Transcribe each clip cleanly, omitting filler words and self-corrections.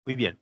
Muy bien.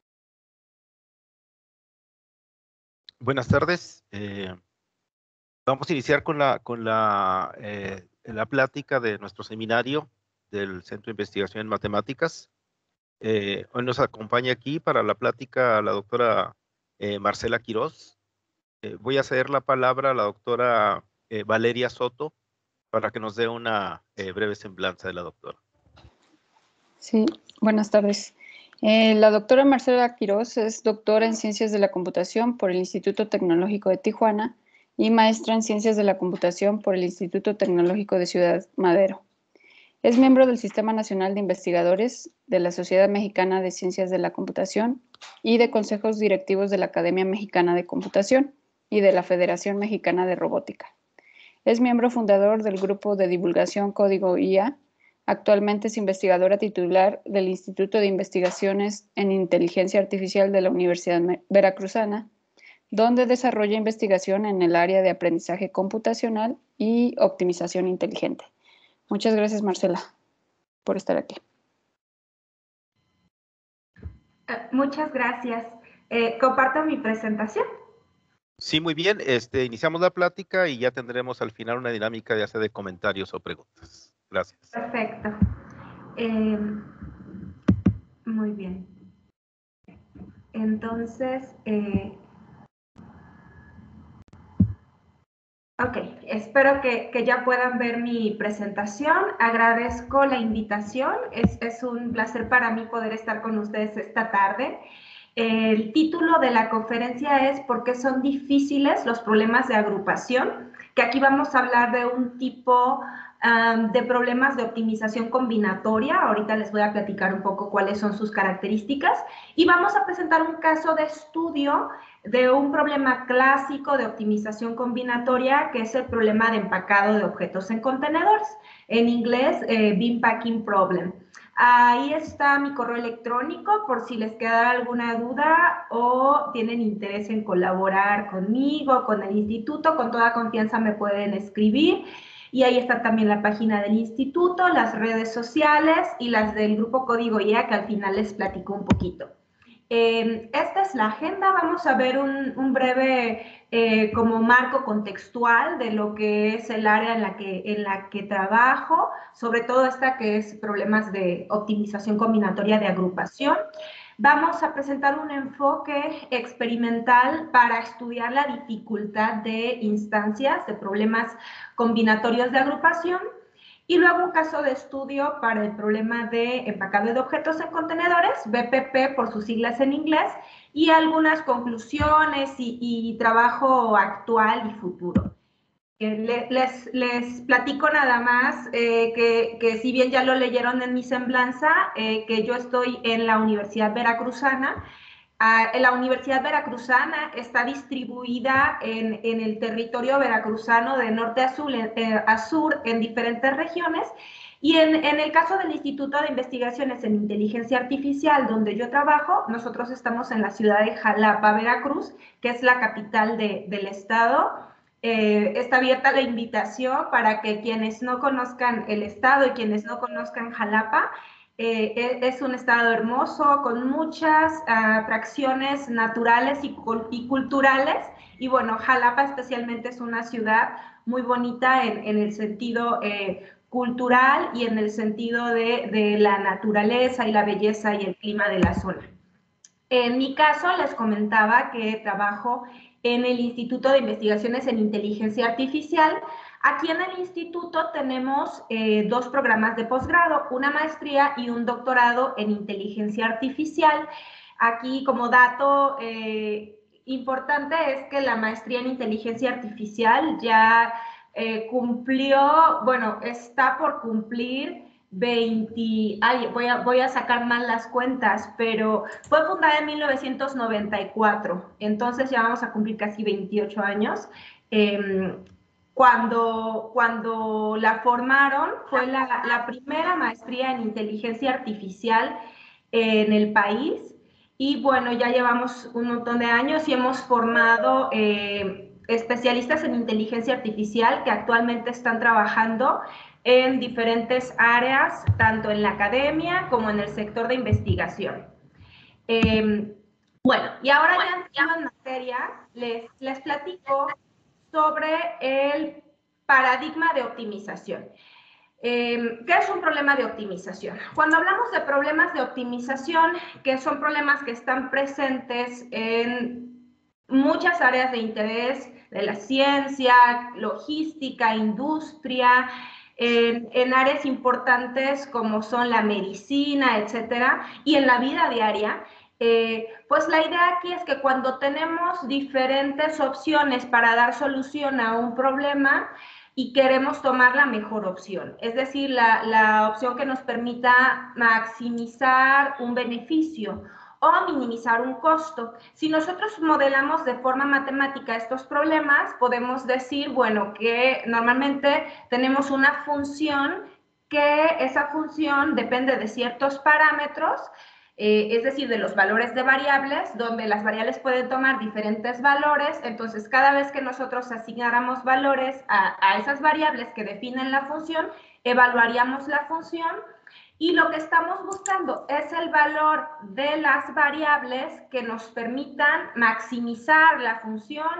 Buenas tardes. Vamos a iniciar con la plática de nuestro seminario del Centro de Investigación en Matemáticas. Hoy nos acompaña aquí para la plática la doctora Marcela Quirós. Voy a ceder la palabra a la doctora Valeria Soto para que nos dé una breve semblanza de la doctora. Sí, buenas tardes. La doctora Marcela Quirós es doctora en Ciencias de la Computación por el Instituto Tecnológico de Tijuana y maestra en Ciencias de la Computación por el Instituto Tecnológico de Ciudad Madero. Es miembro del Sistema Nacional de Investigadores de la Sociedad Mexicana de Ciencias de la Computación y de consejos directivos de la Academia Mexicana de Computación y de la Federación Mexicana de Robótica. Es miembro fundador del Grupo de Divulgación Código IA. Actualmente es investigadora titular del Instituto de Investigaciones en Inteligencia Artificial de la Universidad Veracruzana, donde desarrolla investigación en el área de aprendizaje computacional y optimización inteligente. Muchas gracias, Marcela, por estar aquí. Muchas gracias. ¿Comparto mi presentación? Sí, muy bien. Iniciamos la plática y ya tendremos al final una dinámica ya sea de comentarios o preguntas. Gracias. Perfecto. Muy bien. Entonces, ok, espero que ya puedan ver mi presentación. Agradezco la invitación. Es un placer para mí poder estar con ustedes esta tarde. El título de la conferencia es ¿Por qué son difíciles los problemas de agrupación? Que aquí vamos a hablar de un tipo de problemas de optimización combinatoria. Ahorita les voy a platicar un poco cuáles son sus características. Y vamos a presentar un caso de estudio de un problema clásico de optimización combinatoria, que es el problema de empacado de objetos en contenedores. En inglés, Bin Packing Problem. Ahí está mi correo electrónico por si les queda alguna duda o tienen interés en colaborar conmigo, con el instituto. Con toda confianza me pueden escribir. Y ahí está también la página del instituto, las redes sociales y las del grupo Código IA, que al final les platico un poquito. Esta es la agenda. Vamos a ver un breve como marco contextual de lo que es el área en la que trabajo, sobre todo esta que es problemas de optimización combinatoria de agrupación. Vamos a presentar un enfoque experimental para estudiar la dificultad de instancias, de problemas combinatorios de agrupación. Y luego un caso de estudio para el problema de empacado de objetos en contenedores, BPP por sus siglas en inglés, y algunas conclusiones y trabajo actual y futuro. Les platico nada más que si bien ya lo leyeron en mi semblanza, que yo estoy en la Universidad Veracruzana. La Universidad Veracruzana está distribuida en el territorio veracruzano de norte a sur en diferentes regiones. Y en el caso del Instituto de Investigaciones en Inteligencia Artificial, donde yo trabajo, nosotros estamos en la ciudad de Jalapa, Veracruz, que es la capital del estado. Está abierta la invitación para que quienes no conozcan el estado y quienes no conozcan Jalapa, es un estado hermoso con muchas atracciones naturales y culturales. Y bueno, Jalapa especialmente es una ciudad muy bonita en el sentido cultural y en el sentido de la naturaleza y la belleza y el clima de la zona. En mi caso, les comentaba que trabajo en el Instituto de Investigaciones en Inteligencia Artificial. Aquí en el instituto tenemos dos programas de posgrado, una maestría y un doctorado en Inteligencia Artificial. Aquí, como dato importante, es que la maestría en Inteligencia Artificial ya cumplió, bueno, está por cumplir 20, voy a sacar mal las cuentas, pero fue fundada en 1994, entonces ya vamos a cumplir casi 28 años. Cuando la formaron, fue la primera maestría en inteligencia artificial en el país, y bueno, ya llevamos un montón de años y hemos formado especialistas en inteligencia artificial que actualmente están trabajando en diferentes áreas, tanto en la academia como en el sector de investigación. Bueno, y ahora ya entrando en materia, les platico sobre el paradigma de optimización. ¿Qué es un problema de optimización? Cuando hablamos de problemas de optimización, que son problemas que están presentes en muchas áreas de interés de la ciencia, logística, industria, en áreas importantes como son la medicina, etcétera, y en la vida diaria, pues la idea aquí es que cuando tenemos diferentes opciones para dar solución a un problema y queremos tomar la mejor opción, es decir, la opción que nos permita maximizar un beneficio o minimizar un costo. Si nosotros modelamos de forma matemática estos problemas, podemos decir, bueno, que normalmente tenemos una función que esa función depende de ciertos parámetros, es decir, de los valores de variables, donde las variables pueden tomar diferentes valores. Entonces, cada vez que nosotros asignáramos valores a esas variables que definen la función, evaluaríamos la función y lo que estamos buscando es el valor de las variables que nos permitan maximizar la función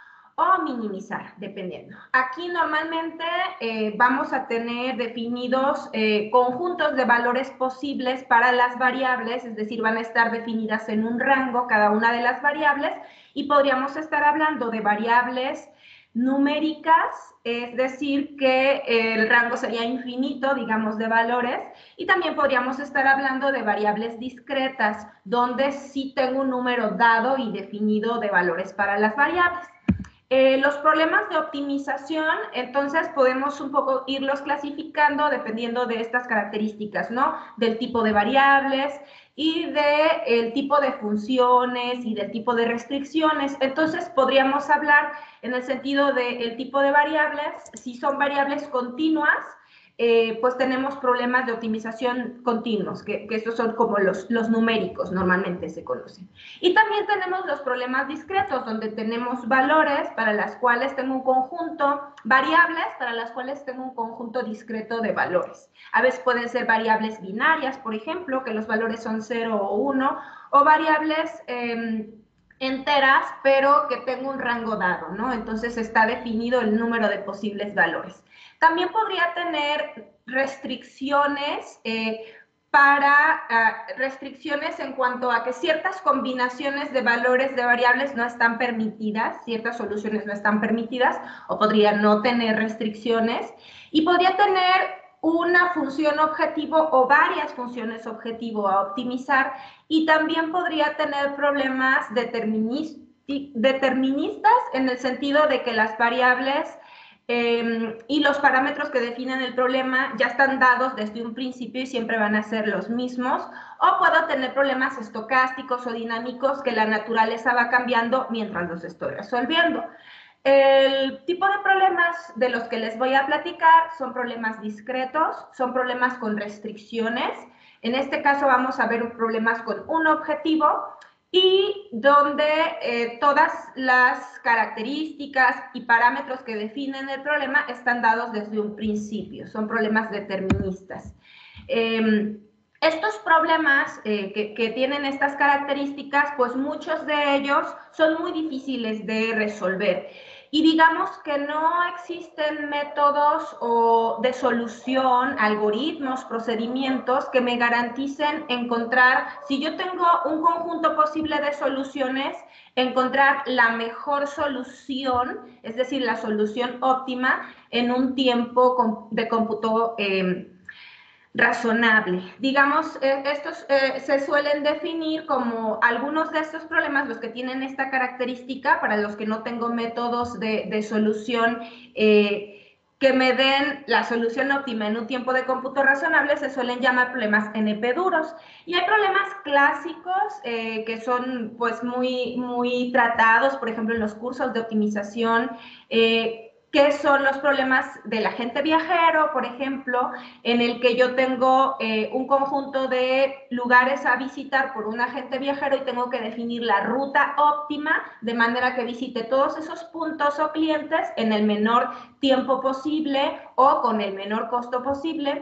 o minimizar, dependiendo. Aquí normalmente vamos a tener definidos conjuntos de valores posibles para las variables, es decir, van a estar definidas en un rango cada una de las variables y podríamos estar hablando de variables numéricas, es decir, que el rango sería infinito, digamos, de valores, y también podríamos estar hablando de variables discretas, donde sí tengo un número dado y definido de valores para las variables. Los problemas de optimización, entonces podemos un poco irlos clasificando dependiendo de estas características, ¿no? Del tipo de variables y del tipo de funciones y del tipo de restricciones. Entonces podríamos hablar en el sentido del tipo de variables, si son variables continuas, pues tenemos problemas de optimización continuos, que estos son como los numéricos, normalmente se conocen. Y también tenemos los problemas discretos, donde tenemos valores para las cuales tengo un conjunto, variables para las cuales tengo un conjunto discreto de valores. A veces pueden ser variables binarias, por ejemplo, que los valores son 0 o 1, o variables enteras, pero que tengo un rango dado, ¿no? Entonces está definido el número de posibles valores. También podría tener restricciones restricciones en cuanto a que ciertas combinaciones de valores de variables no están permitidas, ciertas soluciones no están permitidas, o podría no tener restricciones, y podría tener una función objetivo o varias funciones objetivo a optimizar, y también podría tener problemas deterministas en el sentido de que las variables y los parámetros que definen el problema ya están dados desde un principio y siempre van a ser los mismos, o puedo tener problemas estocásticos o dinámicos que la naturaleza va cambiando mientras los estoy resolviendo. El tipo de problemas de los que les voy a platicar son problemas discretos, son problemas con restricciones. En este caso vamos a ver problemas con un objetivo y donde todas las características y parámetros que definen el problema están dados desde un principio, son problemas deterministas. Estos problemas que tienen estas características, pues muchos de ellos son muy difíciles de resolver. Y digamos que no existen métodos de solución, algoritmos, procedimientos que me garanticen encontrar, si yo tengo un conjunto posible de soluciones, encontrar la mejor solución, es decir, la solución óptima en un tiempo de cómputo razonable. Digamos, estos se suelen definir como algunos de estos problemas, los que tienen esta característica, para los que no tengo métodos de solución que me den la solución óptima en un tiempo de cómputo razonable, se suelen llamar problemas NP duros. Y hay problemas clásicos que son pues muy tratados, por ejemplo, en los cursos de optimización, que son los problemas del agente viajero, por ejemplo, en el que yo tengo un conjunto de lugares a visitar por un agente viajero y tengo que definir la ruta óptima de manera que visite todos esos puntos o clientes en el menor tiempo posible o con el menor costo posible.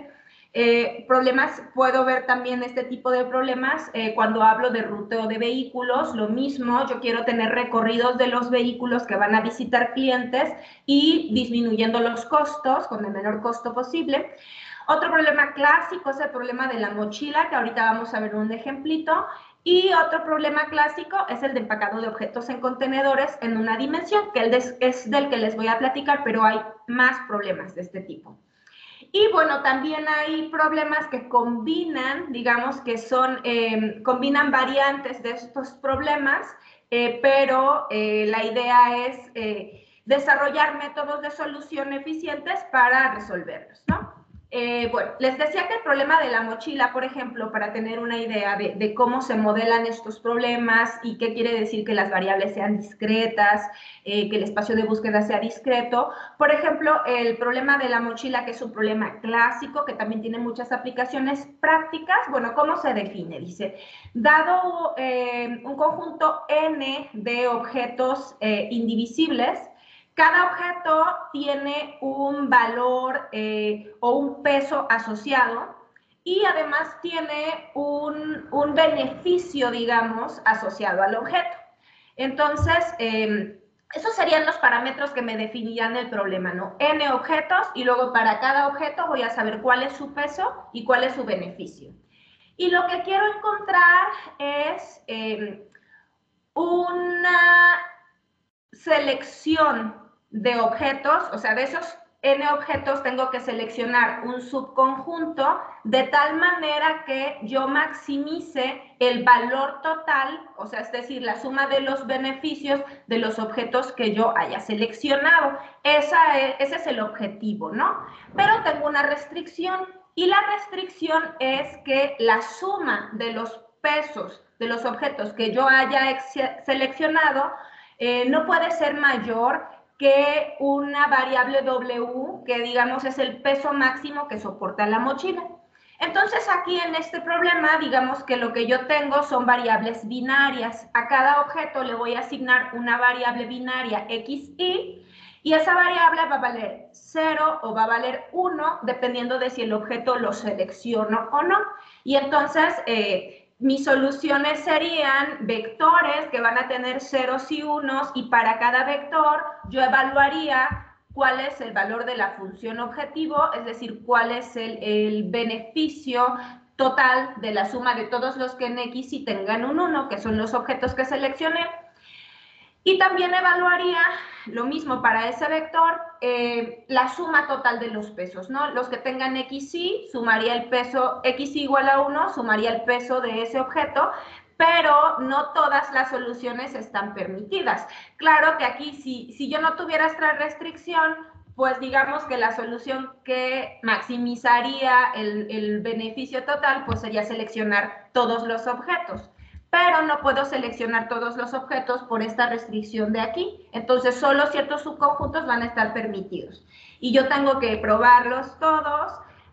Problemas, puedo ver también este tipo de problemas cuando hablo de ruteo de vehículos, lo mismo, yo quiero tener recorridos de los vehículos que van a visitar clientes y disminuyendo los costos con el menor costo posible. Otro problema clásico es el problema de la mochila, que ahorita vamos a ver un ejemplito. Y otro problema clásico es el de empacado de objetos en contenedores en una dimensión, que es del que les voy a platicar, pero hay más problemas de este tipo. Y bueno, también hay problemas que combinan, digamos que son, combinan variantes de estos problemas, pero la idea es desarrollar métodos de solución eficientes para resolverlos, ¿no? Bueno, les decía que el problema de la mochila, por ejemplo, para tener una idea de cómo se modelan estos problemas y qué quiere decir que las variables sean discretas, que el espacio de búsqueda sea discreto. Por ejemplo, el problema de la mochila, que es un problema clásico, que también tiene muchas aplicaciones prácticas. Bueno, ¿cómo se define? Dice, dado un conjunto n de objetos indivisibles, cada objeto tiene un valor o un peso asociado y además tiene un beneficio, digamos, asociado al objeto. Entonces, esos serían los parámetros que me definirían el problema, ¿no? N objetos y luego para cada objeto voy a saber cuál es su peso y cuál es su beneficio. Y lo que quiero encontrar es una selección de objetos, o sea, de esos n objetos tengo que seleccionar un subconjunto de tal manera que yo maximice el valor total, o sea, es decir, la suma de los beneficios de los objetos que yo haya seleccionado. Ese es el objetivo, ¿no? Pero tengo una restricción y la restricción es que la suma de los pesos de los objetos que yo haya seleccionado no puede ser mayor que una variable W, que digamos es el peso máximo que soporta la mochila. Entonces aquí en este problema, digamos que lo que yo tengo son variables binarias. A cada objeto le voy a asignar una variable binaria XY y esa variable va a valer 0 o va a valer 1 dependiendo de si el objeto lo selecciono o no. Y entonces mis soluciones serían vectores que van a tener ceros y unos y para cada vector yo evaluaría cuál es el valor de la función objetivo, es decir, cuál es el beneficio total de la suma de todos los que en X y tengan un 1, que son los objetos que seleccioné. Y también evaluaría lo mismo para ese vector, la suma total de los pesos, ¿no? Los que tengan XY, sumaría el peso, XY igual a 1, sumaría el peso de ese objeto, pero no todas las soluciones están permitidas. Claro que aquí, si yo no tuviera esta restricción, pues digamos que la solución que maximizaría el beneficio total, pues sería seleccionar todos los objetos. Pero no puedo seleccionar todos los objetos por esta restricción de aquí. Entonces, solo ciertos subconjuntos van a estar permitidos. Y yo tengo que probarlos todos.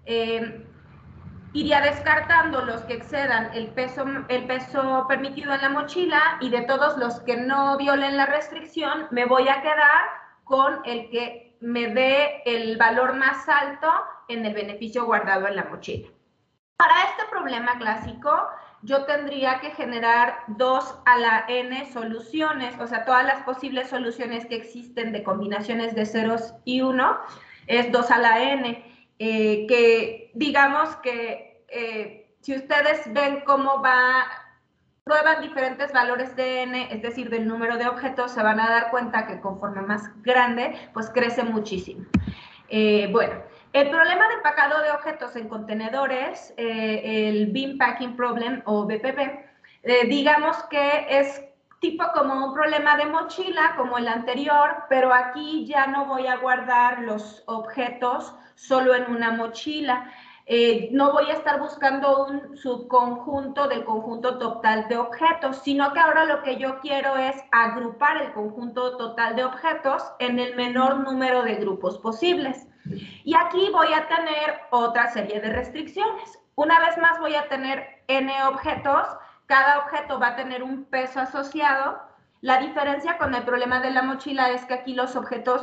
Iría descartando los que excedan el peso permitido en la mochila y de todos los que no violen la restricción, me voy a quedar con el que me dé el valor más alto en el beneficio guardado en la mochila. Para este problema clásico, yo tendría que generar 2 a la n soluciones, o sea, todas las posibles soluciones que existen de combinaciones de ceros y 1 es 2 a la n, que digamos que si ustedes ven cómo prueban diferentes valores de n, es decir, del número de objetos, se van a dar cuenta que conforme más grande, pues crece muchísimo. Bueno, el problema de empacado de objetos en contenedores, el Bin Packing Problem o BPP, digamos que es tipo como un problema de mochila como el anterior, pero aquí ya no voy a guardar los objetos solo en una mochila. No voy a estar buscando un subconjunto del conjunto total de objetos, sino que ahora lo que yo quiero es agrupar el conjunto total de objetos en el menor número de grupos posibles. Y aquí voy a tener otra serie de restricciones. Una vez más voy a tener n objetos, cada objeto va a tener un peso asociado. La diferencia con el problema de la mochila es que aquí los objetos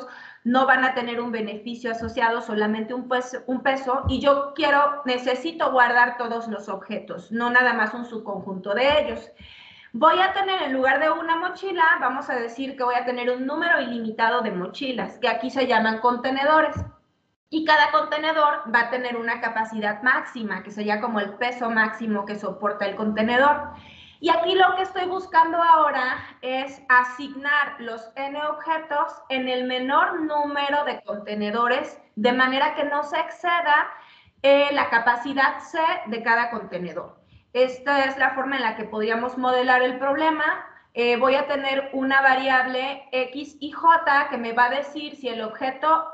no van a tener un beneficio asociado, solamente un peso, y yo necesito guardar todos los objetos, no nada más un subconjunto de ellos. Voy a tener, en lugar de una mochila, vamos a decir que voy a tener un número ilimitado de mochilas, que aquí se llaman contenedores. Y cada contenedor va a tener una capacidad máxima, que sería como el peso máximo que soporta el contenedor. Y aquí lo que estoy buscando ahora es asignar los n objetos en el menor número de contenedores, de manera que no se exceda la capacidad C de cada contenedor. Esta es la forma en la que podríamos modelar el problema. Voy a tener una variable X y J que me va a decir si el objeto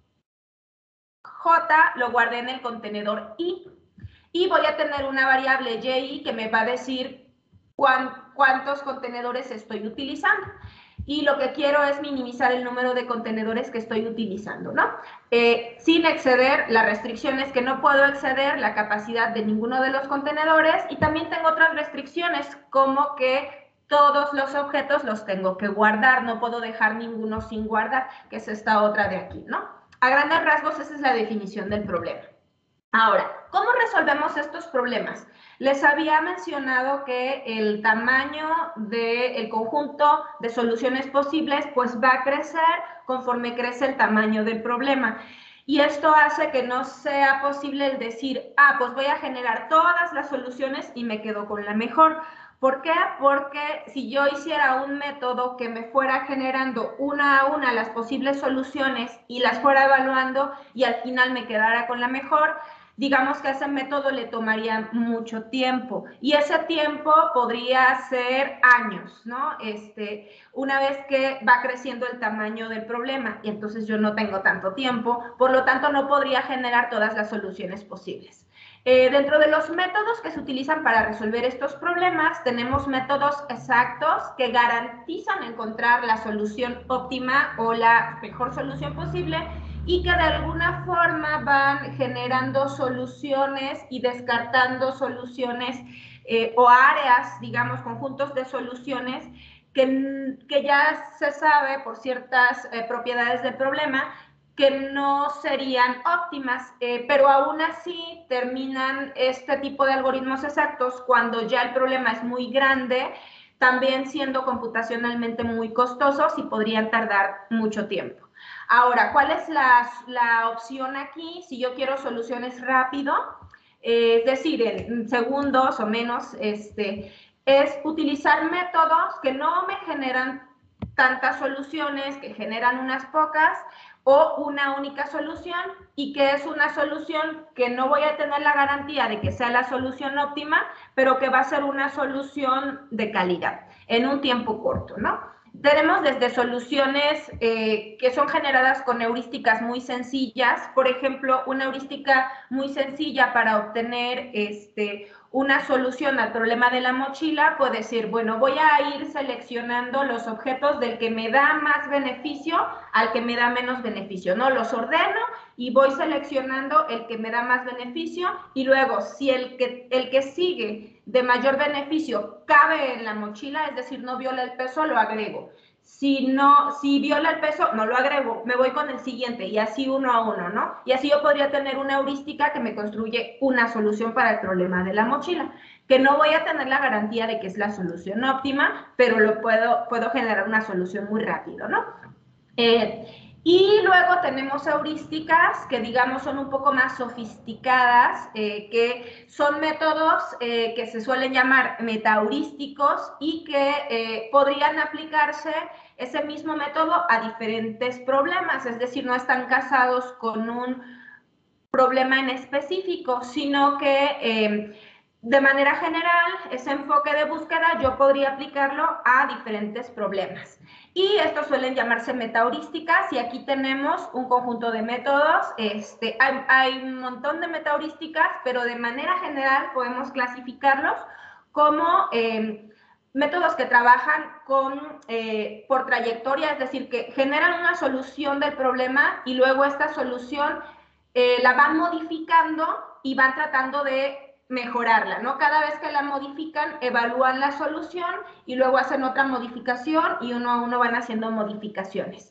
J lo guardé en el contenedor I. Y voy a tener una variable Y que me va a decir cuántos contenedores estoy utilizando. Y lo que quiero es minimizar el número de contenedores que estoy utilizando, ¿no? Sin exceder las restricciones, que no puedo exceder la capacidad de ninguno de los contenedores, y también tengo otras restricciones, como que todos los objetos los tengo que guardar, no puedo dejar ninguno sin guardar, que es esta otra de aquí, ¿no? A grandes rasgos, esa es la definición del problema. Ahora, ¿cómo resolvemos estos problemas? Les había mencionado que el tamaño del conjunto de soluciones posibles pues va a crecer conforme crece el tamaño del problema. Y esto hace que no sea posible el decir, pues voy a generar todas las soluciones y me quedo con la mejor. ¿Por qué? Porque si yo hiciera un método que me fuera generando una a una las posibles soluciones y las fuera evaluando y al final me quedara con la mejor, digamos que a ese método le tomaría mucho tiempo, y ese tiempo podría ser años, ¿no? Una vez que va creciendo el tamaño del problema, y entonces yo no tengo tanto tiempo, por lo tanto no podría generar todas las soluciones posibles. Dentro de los métodos que se utilizan para resolver estos problemas, tenemos métodos exactos que garantizan encontrar la solución óptima o la mejor solución posible, y que de alguna forma van generando soluciones y descartando soluciones o áreas, digamos, conjuntos de soluciones que ya se sabe por ciertas propiedades del problema que no serían óptimas, pero aún así terminan este tipo de algoritmos exactos cuando ya el problema es muy grande, también siendo computacionalmente muy costosos y podrían tardar mucho tiempo. Ahora, ¿cuál es la opción aquí? Si yo quiero soluciones rápido, es decir, en segundos o menos, es utilizar métodos que no me generan tantas soluciones, que generan unas pocas, o una única solución, y que es una solución que no voy a tener la garantía de que sea la solución óptima, pero que va a ser una solución de calidad en un tiempo corto, ¿no? Tenemos desde soluciones que son generadas con heurísticas muy sencillas. Por ejemplo, una heurística muy sencilla para obtener una solución al problema de la mochila puede ser, bueno, voy a ir seleccionando los objetos del que me da más beneficio al que me da menos beneficio, ¿no? Los ordeno y voy seleccionando el que me da más beneficio, y luego si el que sigue de mayor beneficio cabe en la mochila, es decir, no viola el peso, lo agrego. Si viola el peso, no lo agrego, me voy con el siguiente, y así uno a uno, ¿no? Y así yo podría tener una heurística que me construye una solución para el problema de la mochila, que no voy a tener la garantía de que es la solución óptima, pero puedo generar una solución muy rápido, ¿no? Y luego tenemos heurísticas que, digamos, son un poco más sofisticadas, que son métodos que se suelen llamar metaheurísticos, y que podrían aplicarse ese mismo método a diferentes problemas, es decir, no están casados con un problema en específico, sino que de manera general, ese enfoque de búsqueda yo podría aplicarlo a diferentes problemas. Y estos suelen llamarse metaheurísticas, y aquí tenemos un conjunto de métodos. Hay un montón de metaheurísticas, pero de manera general podemos clasificarlos como métodos que trabajan por trayectoria, es decir, que generan una solución del problema y luego esta solución la van modificando y van tratando de mejorarla, ¿no? Cada vez que la modifican, evalúan la solución y luego hacen otra modificación, y uno a uno van haciendo modificaciones.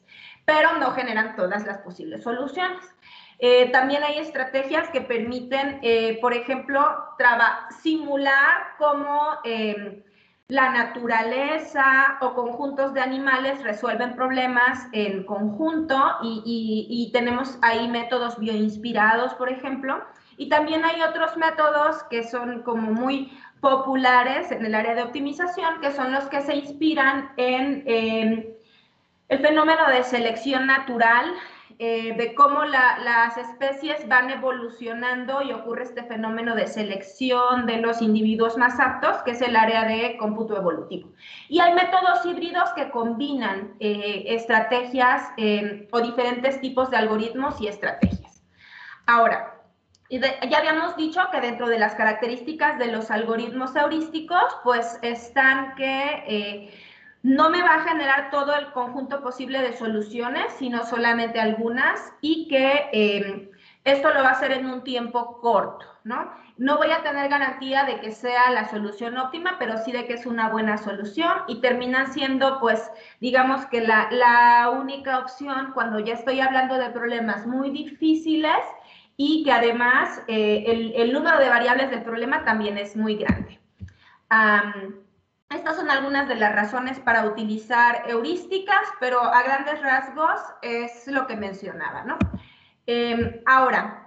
pero no generan todas las posibles soluciones. También hay estrategias que permiten, por ejemplo, simular cómo la naturaleza o conjuntos de animales resuelven problemas en conjunto y tenemos ahí métodos bioinspirados, por ejemplo, y también hay otros métodos que son como muy populares en el área de optimización, que son los que se inspiran en el fenómeno de selección natural, de cómo las especies van evolucionando y ocurre este fenómeno de selección de los individuos más aptos, que es el área de cómputo evolutivo. Y hay métodos híbridos que combinan estrategias o diferentes tipos de algoritmos y estrategias. Ahora, ya habíamos dicho que dentro de las características de los algoritmos heurísticos, pues están que no me va a generar todo el conjunto posible de soluciones, sino solamente algunas, y que esto lo va a hacer en un tiempo corto, ¿no? No voy a tener garantía de que sea la solución óptima, pero sí de que es una buena solución, y terminan siendo, pues, digamos que la única opción cuando ya estoy hablando de problemas muy difíciles y que además el número de variables del problema también es muy grande. Estas son algunas de las razones para utilizar heurísticas, pero a grandes rasgos es lo que mencionaba, ¿no? Ahora,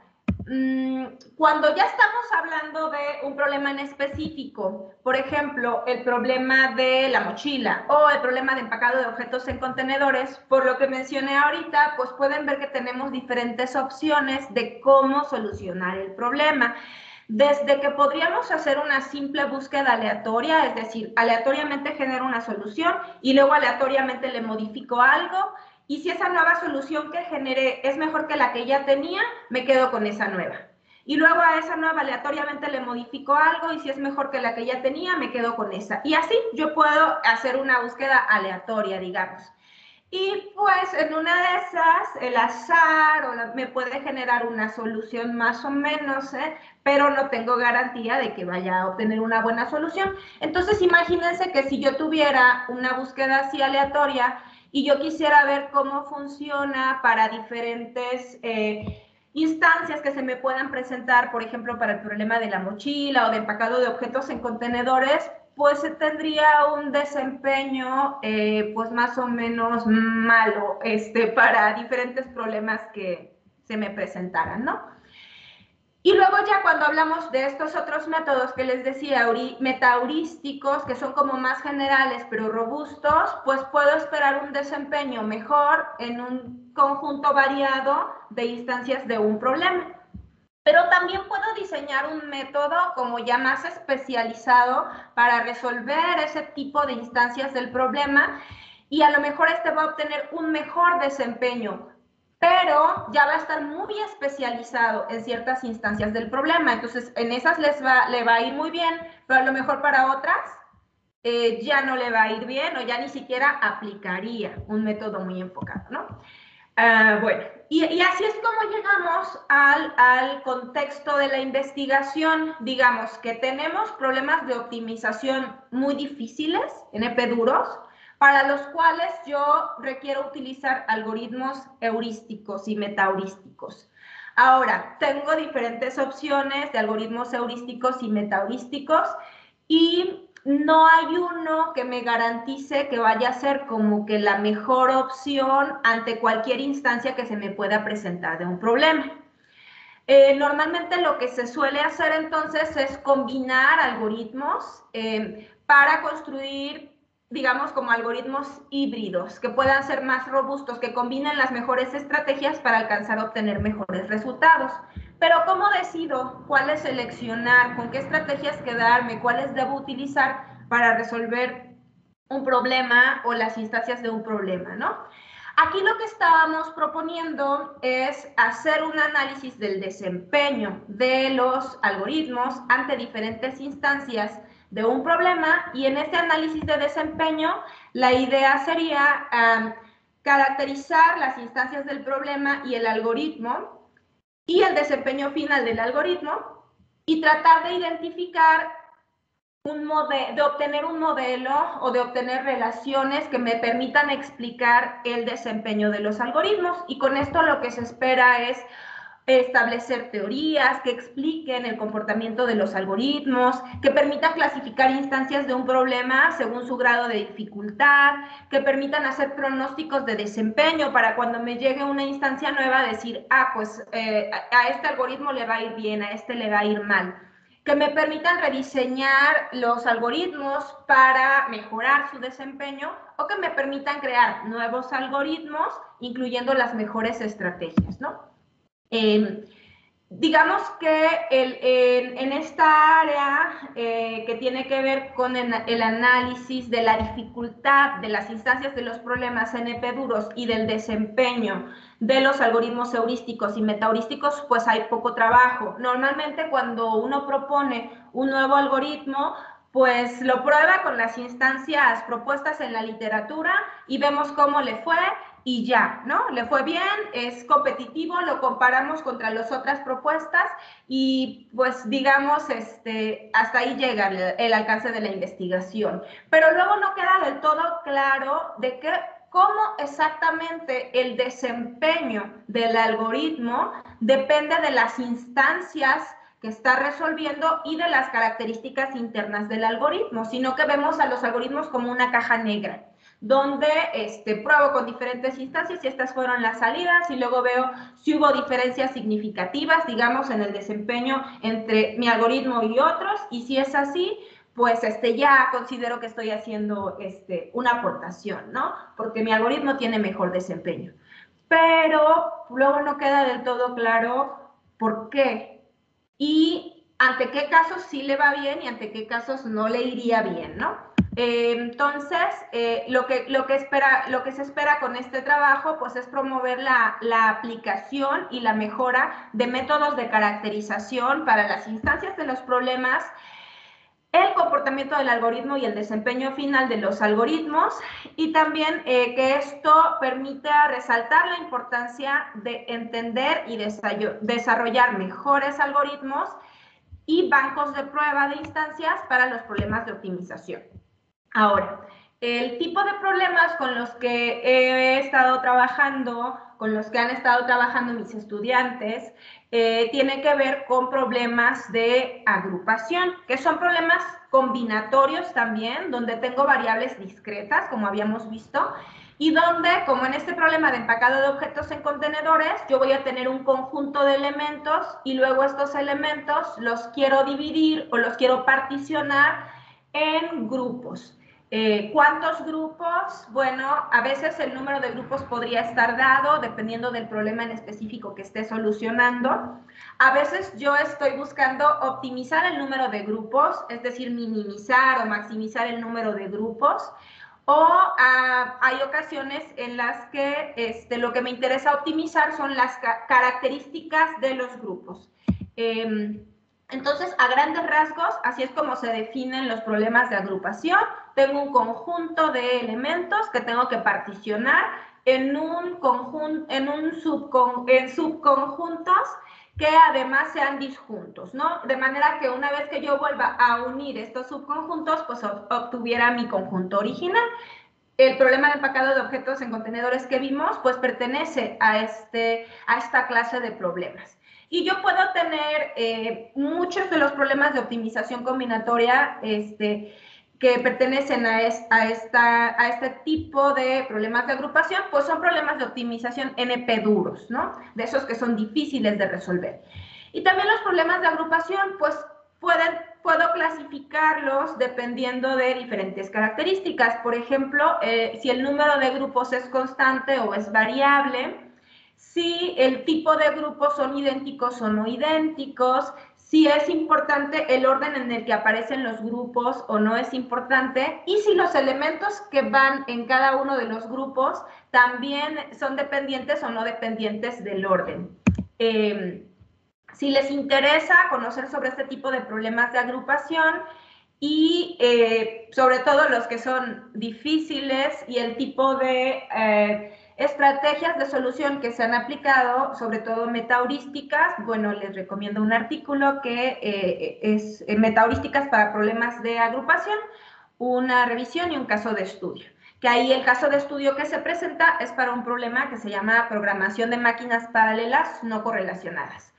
cuando ya estamos hablando de un problema en específico, por ejemplo, el problema de la mochila o el problema de empacado de objetos en contenedores, por lo que mencioné ahorita, pues pueden ver que tenemos diferentes opciones de cómo solucionar el problema. Desde que podríamos hacer una simple búsqueda aleatoria, es decir, aleatoriamente genero una solución y luego aleatoriamente le modifico algo, y si esa nueva solución que generé es mejor que la que ya tenía, me quedo con esa nueva. Y luego a esa nueva aleatoriamente le modifico algo, y si es mejor que la que ya tenía, me quedo con esa. Y así yo puedo hacer una búsqueda aleatoria, digamos. Y pues en una de esas, el azar me puede generar una solución más o menos, pero no tengo garantía de que vaya a obtener una buena solución. Entonces imagínense que si yo tuviera una búsqueda así aleatoria y yo quisiera ver cómo funciona para diferentes instancias que se me puedan presentar, por ejemplo, para el problema de la mochila o de empacado de objetos en contenedores, pues tendría un desempeño pues más o menos malo para diferentes problemas que se me presentaran, ¿no? Y luego ya cuando hablamos de estos otros métodos que les decía, metaheurísticos, que son como más generales pero robustos, pues puedo esperar un desempeño mejor en un conjunto variado de instancias de un problema. Pero también puedo diseñar un método como ya más especializado para resolver ese tipo de instancias del problema, y a lo mejor va a obtener un mejor desempeño, pero ya va a estar muy especializado en ciertas instancias del problema. Entonces, en esas le va a ir muy bien, pero a lo mejor para otras ya no le va a ir bien, o ya ni siquiera aplicaría un método muy enfocado, ¿no? Bueno, y así es como llegamos al contexto de la investigación. Digamos que tenemos problemas de optimización muy difíciles, NP duros, para los cuales yo requiero utilizar algoritmos heurísticos y metaheurísticos. Ahora, tengo diferentes opciones de algoritmos heurísticos y metaheurísticos, y no hay uno que me garantice que vaya a ser como que la mejor opción ante cualquier instancia que se me pueda presentar de un problema. Normalmente lo que se suele hacer entonces es combinar algoritmos para construir, digamos, como algoritmos híbridos que puedan ser más robustos, que combinen las mejores estrategias para alcanzar a obtener mejores resultados. Pero ¿cómo decido cuáles seleccionar, con qué estrategias quedarme, cuáles debo utilizar para resolver un problema o las instancias de un problema, ¿no? Aquí lo que estábamos proponiendo es hacer un análisis del desempeño de los algoritmos ante diferentes instancias de un problema, y en este análisis de desempeño la idea sería caracterizar las instancias del problema y el algoritmo y el desempeño final del algoritmo, y tratar de identificar de obtener un modelo o de obtener relaciones que me permitan explicar el desempeño de los algoritmos. Y con esto lo que se espera es establecer teorías que expliquen el comportamiento de los algoritmos, que permitan clasificar instancias de un problema según su grado de dificultad, que permitan hacer pronósticos de desempeño para cuando me llegue una instancia nueva decir, pues a este algoritmo le va a ir bien, a este le va a ir mal. Que me permitan rediseñar los algoritmos para mejorar su desempeño o que me permitan crear nuevos algoritmos, incluyendo las mejores estrategias, ¿no? Digamos que en esta área que tiene que ver con el análisis de la dificultad de las instancias de los problemas NP duros y del desempeño de los algoritmos heurísticos y metaheurísticos, pues hay poco trabajo. Normalmente cuando uno propone un nuevo algoritmo, pues lo prueba con las instancias propuestas en la literatura y vemos cómo le fue y ya, ¿no? Le fue bien, es competitivo, lo comparamos contra las otras propuestas y pues digamos, hasta ahí llega el alcance de la investigación. Pero luego no queda del todo claro de cómo exactamente el desempeño del algoritmo depende de las instancias que está resolviendo y de las características internas del algoritmo, sino que vemos a los algoritmos como una caja negra, donde pruebo con diferentes instancias y estas fueron las salidas y luego veo si hubo diferencias significativas, digamos, en el desempeño entre mi algoritmo y otros, y si es así, pues ya considero que estoy haciendo una aportación, ¿no? Porque mi algoritmo tiene mejor desempeño. Pero luego no queda del todo claro por qué y ante qué casos sí le va bien y ante qué casos no le iría bien, ¿no? Entonces, lo que se espera con este trabajo pues, es promover la aplicación y la mejora de métodos de caracterización para las instancias de los problemas, el comportamiento del algoritmo y el desempeño final de los algoritmos, y también que esto permita resaltar la importancia de entender y desarrollar mejores algoritmos y bancos de prueba de instancias para los problemas de optimización. Ahora, el tipo de problemas con los que he estado trabajando, con los que han estado trabajando mis estudiantes, tiene que ver con problemas de agrupación, que son problemas combinatorios también, donde tengo variables discretas, como habíamos visto, y donde, como en este problema de empacado de objetos en contenedores, yo voy a tener un conjunto de elementos y luego estos elementos los quiero dividir o los quiero particionar en grupos. ¿Cuántos grupos? Bueno, a veces el número de grupos podría estar dado dependiendo del problema en específico que esté solucionando. A veces yo estoy buscando optimizar el número de grupos, es decir, minimizar o maximizar el número de grupos. O hay ocasiones en las que lo que me interesa optimizar son las características de los grupos. Entonces, a grandes rasgos, así es como se definen los problemas de agrupación. Tengo un conjunto de elementos que tengo que particionar en subconjuntos que además sean disjuntos, ¿no? De manera que una vez que yo vuelva a unir estos subconjuntos, pues obtuviera mi conjunto original. El problema de empacado de objetos en contenedores que vimos, pues pertenece a esta clase de problemas. Y yo puedo tener muchos de los problemas de optimización combinatoria que pertenecen a este tipo de problemas de agrupación, pues son problemas de optimización NP duros, ¿no? De esos que son difíciles de resolver. Y también los problemas de agrupación, pues puedo clasificarlos dependiendo de diferentes características. Por ejemplo, si el número de grupos es constante o es variable, si el tipo de grupos son idénticos o no idénticos, si es importante el orden en el que aparecen los grupos o no es importante, y si los elementos que van en cada uno de los grupos también son dependientes o no dependientes del orden. Si les interesa conocer sobre este tipo de problemas de agrupación y sobre todo los que son difíciles y el tipo de Estrategias de solución que se han aplicado, sobre todo metaheurísticas. Bueno, les recomiendo un artículo que es metaheurísticas para problemas de agrupación, una revisión y un caso de estudio. Que ahí el caso de estudio que se presenta es para un problema que se llama programación de máquinas paralelas no correlacionadas.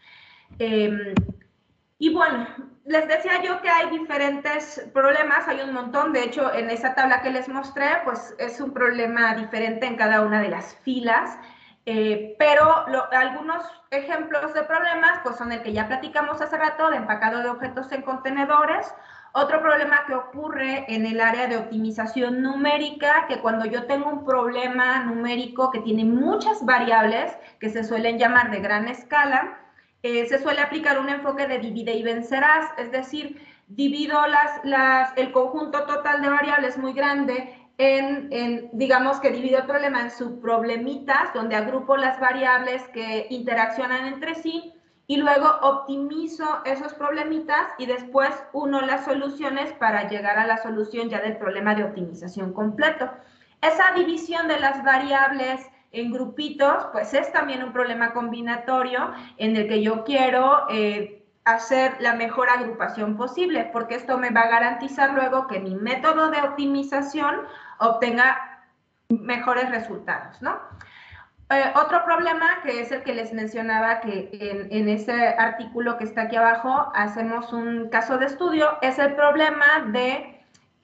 Y bueno, les decía yo que hay diferentes problemas, hay un montón. De hecho, en esa tabla que les mostré, pues es un problema diferente en cada una de las filas, pero algunos ejemplos de problemas pues son el que ya platicamos hace rato, de empacado de objetos en contenedores. Otro problema que ocurre en el área de optimización numérica, que cuando yo tengo un problema numérico que tiene muchas variables, que se suelen llamar de gran escala, se suele aplicar un enfoque de divide y vencerás, es decir, divido el conjunto total de variables muy grande digamos que divido el problema en subproblemitas, donde agrupo las variables que interaccionan entre sí, y luego optimizo esos problemitas y después uno las soluciones para llegar a la solución ya del problema de optimización completo. Esa división de las variables en grupitos, pues es también un problema combinatorio en el que yo quiero hacer la mejor agrupación posible, porque esto me va a garantizar luego que mi método de optimización obtenga mejores resultados, ¿no? Otro problema, que es el que les mencionaba, que en ese artículo que está aquí abajo hacemos un caso de estudio, es el problema de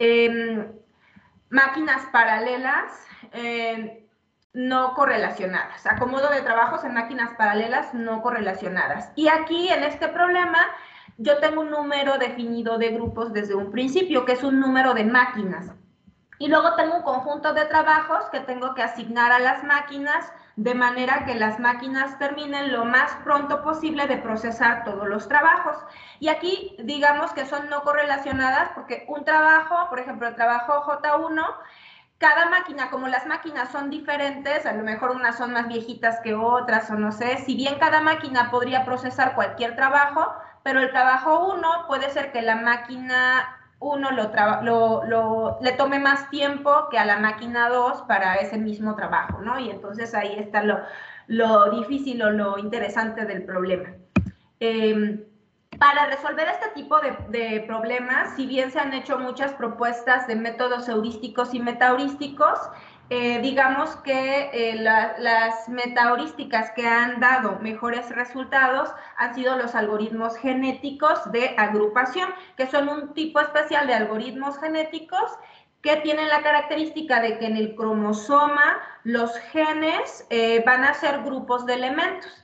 máquinas paralelas no correlacionadas, acomodo de trabajos en máquinas paralelas no correlacionadas. Y aquí, en este problema, yo tengo un número definido de grupos desde un principio, que es un número de máquinas. Y luego tengo un conjunto de trabajos que tengo que asignar a las máquinas de manera que las máquinas terminen lo más pronto posible de procesar todos los trabajos. Y aquí digamos que son no correlacionadas porque un trabajo, por ejemplo, el trabajo J1, cada máquina, como las máquinas son diferentes, a lo mejor unas son más viejitas que otras o no sé, si bien cada máquina podría procesar cualquier trabajo, pero el trabajo 1 puede ser que la máquina 1 le tome más tiempo que a la máquina 2 para ese mismo trabajo, ¿no? Y entonces ahí está lo difícil o lo interesante del problema. Para resolver este tipo de problemas, si bien se han hecho muchas propuestas de métodos heurísticos y metaheurísticos, digamos que las metaheurísticas que han dado mejores resultados han sido los algoritmos genéticos de agrupación, que son un tipo especial de algoritmos genéticos que tienen la característica de que en el cromosoma los genes van a ser grupos de elementos.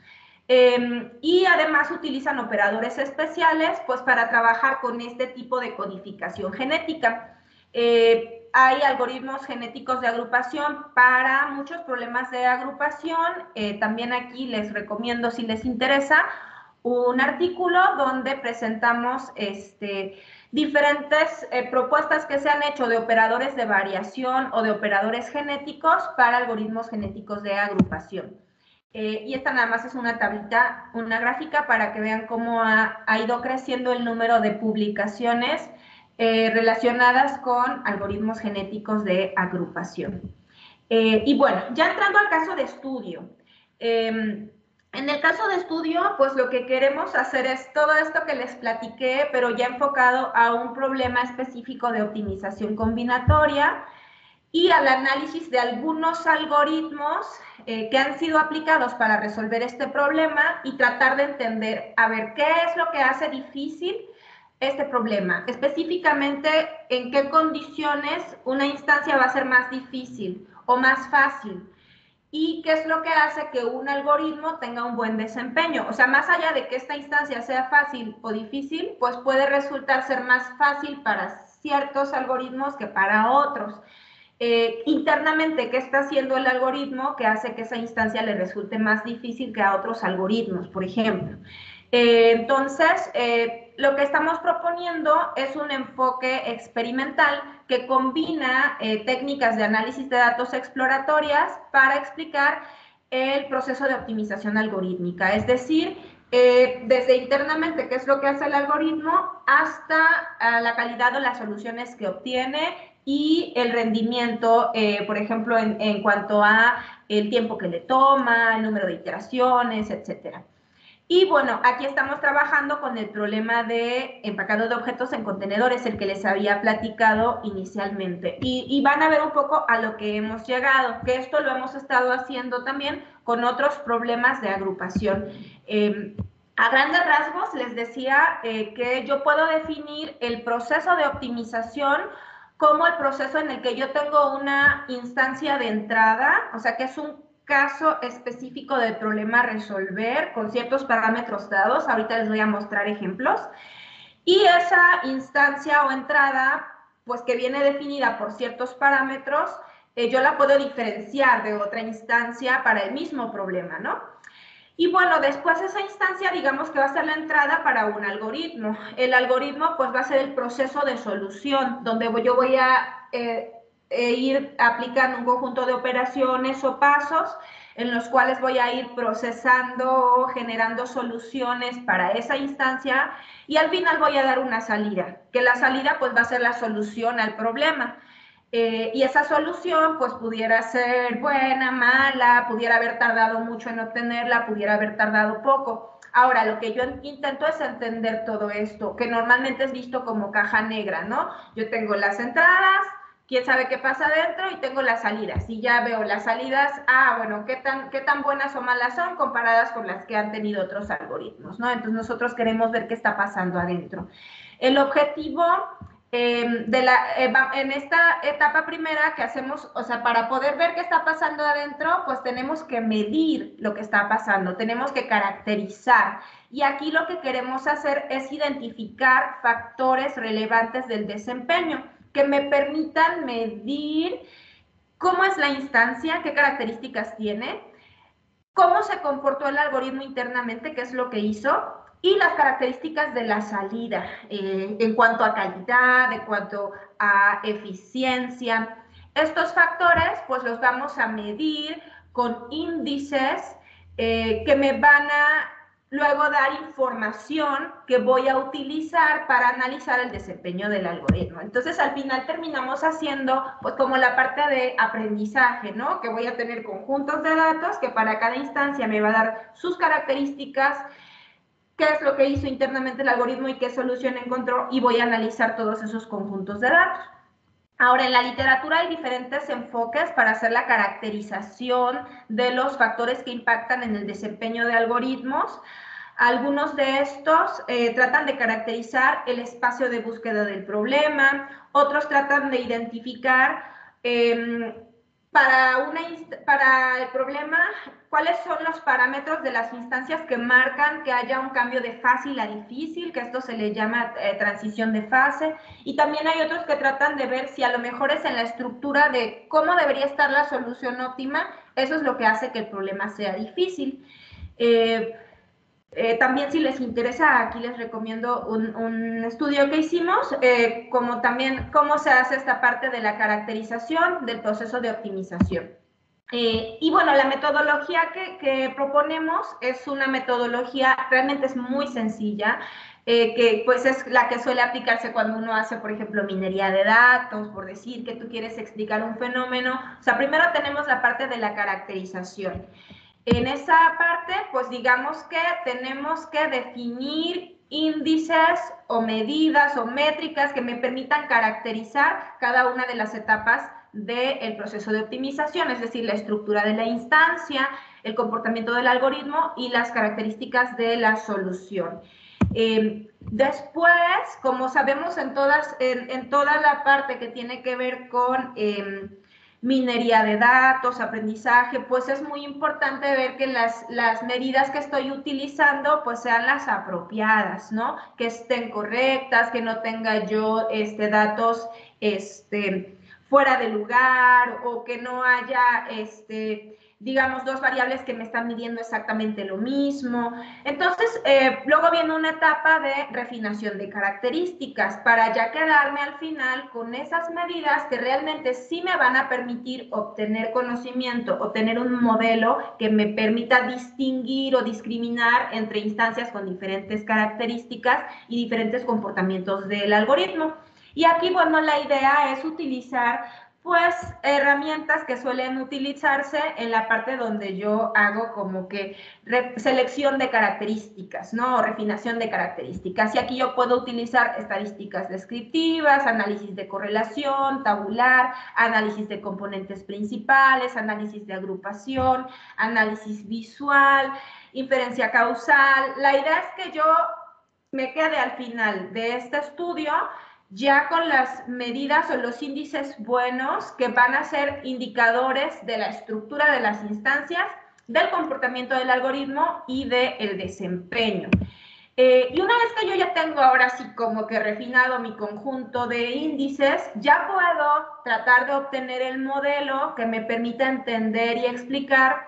Y además utilizan operadores especiales pues para trabajar con este tipo de codificación genética. Hay algoritmos genéticos de agrupación para muchos problemas de agrupación. También aquí les recomiendo, si les interesa, un artículo donde presentamos diferentes propuestas que se han hecho de operadores de variación o de operadores genéticos para algoritmos genéticos de agrupación. Y esta nada más es una tablita, una gráfica para que vean cómo ha ido creciendo el número de publicaciones relacionadas con algoritmos genéticos de agrupación. Y bueno, ya entrando al caso de estudio. En el caso de estudio, pues lo que queremos hacer es todo esto que les platiqué, pero ya enfocado a un problema específico de optimización combinatoria y al análisis de algunos algoritmos que han sido aplicados para resolver este problema y tratar de entender, a ver, ¿qué es lo que hace difícil este problema? Específicamente, ¿en qué condiciones una instancia va a ser más difícil o más fácil? ¿Y qué es lo que hace que un algoritmo tenga un buen desempeño? O sea, más allá de que esta instancia sea fácil o difícil, pues puede resultar ser más fácil para ciertos algoritmos que para otros. Internamente, ¿qué está haciendo el algoritmo que hace que esa instancia le resulte más difícil que a otros algoritmos, por ejemplo? Entonces, lo que estamos proponiendo es un enfoque experimental que combina técnicas de análisis de datos exploratorias para explicar el proceso de optimización algorítmica, es decir, desde internamente qué es lo que hace el algoritmo hasta la calidad de las soluciones que obtiene, y el rendimiento, por ejemplo, en cuanto a el tiempo que le toma, el número de iteraciones, etcétera. Y bueno, aquí estamos trabajando con el problema de empacado de objetos en contenedores, el que les había platicado inicialmente. Y van a ver un poco a lo que hemos llegado, que esto lo hemos estado haciendo también con otros problemas de agrupación. A grandes rasgos les decía que yo puedo definir el proceso de optimización como el proceso en el que yo tengo una instancia de entrada, o sea que es un caso específico del problema a resolver con ciertos parámetros dados. Ahorita les voy a mostrar ejemplos. Y esa instancia o entrada, pues que viene definida por ciertos parámetros, yo la puedo diferenciar de otra instancia para el mismo problema, ¿no? Y bueno, después esa instancia, digamos que va a ser la entrada para un algoritmo. El algoritmo, pues va a ser el proceso de solución, donde yo voy a ir aplicando un conjunto de operaciones o pasos en los cuales voy a ir procesando o generando soluciones para esa instancia y al final voy a dar una salida, que la salida pues va a ser la solución al problema. Y esa solución pues pudiera ser buena, mala, pudiera haber tardado mucho en obtenerla, pudiera haber tardado poco. Ahora, lo que yo intento es entender todo esto, que normalmente es visto como caja negra, ¿no? Yo tengo las entradas, quién sabe qué pasa adentro, y tengo las salidas. Y ya veo las salidas, bueno, qué tan buenas o malas son comparadas con las que han tenido otros algoritmos, ¿no? Entonces nosotros queremos ver qué está pasando adentro. El objetivo en esta etapa primera que hacemos, o sea, para poder ver qué está pasando adentro, pues tenemos que medir lo que está pasando, tenemos que caracterizar. Y aquí lo que queremos hacer es identificar factores relevantes del desempeño que me permitan medir cómo es la instancia, qué características tiene, cómo se comportó el algoritmo internamente, qué es lo que hizo, y las características de la salida, en cuanto a calidad, en cuanto a eficiencia. Estos factores, pues los vamos a medir con índices que me van a luego dar información que voy a utilizar para analizar el desempeño del algoritmo. Entonces, al final terminamos haciendo, pues, como la parte de aprendizaje, ¿no? Que voy a tener conjuntos de datos que para cada instancia me va a dar sus características, qué es lo que hizo internamente el algoritmo y qué solución encontró, y voy a analizar todos esos conjuntos de datos. Ahora, en la literatura hay diferentes enfoques para hacer la caracterización de los factores que impactan en el desempeño de algoritmos. Algunos de estos tratan de caracterizar el espacio de búsqueda del problema, otros tratan de identificar para el problema cuáles son los parámetros de las instancias que marcan que haya un cambio de fácil a difícil, que esto se le llama transición de fase, y también hay otros que tratan de ver si a lo mejor es en la estructura de cómo debería estar la solución óptima, eso es lo que hace que el problema sea difícil. También si les interesa, aquí les recomiendo un estudio que hicimos, como también cómo se hace esta parte de la caracterización del proceso de optimización. Y bueno, la metodología que proponemos es una metodología, realmente es muy sencilla, que pues es la que suele aplicarse cuando uno hace, por ejemplo, minería de datos, por decir que tú quieres explicar un fenómeno. O sea, primero tenemos la parte de la caracterización. En esa parte, pues digamos que tenemos que definir índices o medidas o métricas que me permitan caracterizar cada una de las etapas del proceso de optimización, es decir, la estructura de la instancia, el comportamiento del algoritmo y las características de la solución. Después, como sabemos en toda la parte que tiene que ver con minería de datos, aprendizaje, pues es muy importante ver que las medidas que estoy utilizando pues sean las apropiadas, ¿no? Que estén correctas, que no tenga yo datos fuera de lugar, o que no haya digamos, dos variables que me están midiendo exactamente lo mismo. Entonces, luego viene una etapa de refinación de características para ya quedarme al final con esas medidas que realmente sí me van a permitir obtener conocimiento o tener un modelo que me permita distinguir o discriminar entre instancias con diferentes características y diferentes comportamientos del algoritmo. Y aquí, bueno, la idea es utilizar pues herramientas que suelen utilizarse en la parte donde yo hago como que selección de características, ¿no? O refinación de características. Y aquí yo puedo utilizar estadísticas descriptivas, análisis de correlación, tabular, análisis de componentes principales, análisis de agrupación, análisis visual, inferencia causal. La idea es que yo me quede al final de este estudio ya con las medidas o los índices buenos que van a ser indicadores de la estructura de las instancias, del comportamiento del algoritmo y del desempeño. Y una vez que yo ya tengo ahora sí como que refinado mi conjunto de índices, ya puedo tratar de obtener el modelo que me permita entender y explicar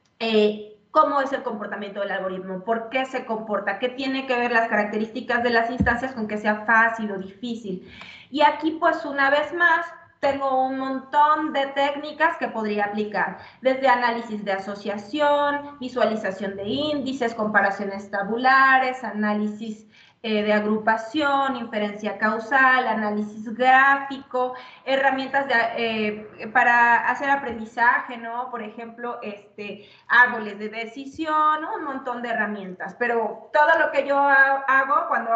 cómo es el comportamiento del algoritmo, por qué se comporta, qué tiene que ver las características de las instancias con que sea fácil o difícil. Y aquí, pues, una vez más, tengo un montón de técnicas que podría aplicar, desde análisis de asociación, visualización de índices, comparaciones tabulares, análisis de agrupación, inferencia causal, análisis gráfico, herramientas para hacer aprendizaje, ¿no? Por ejemplo, árboles de decisión, un montón de herramientas, pero todo lo que yo hago cuando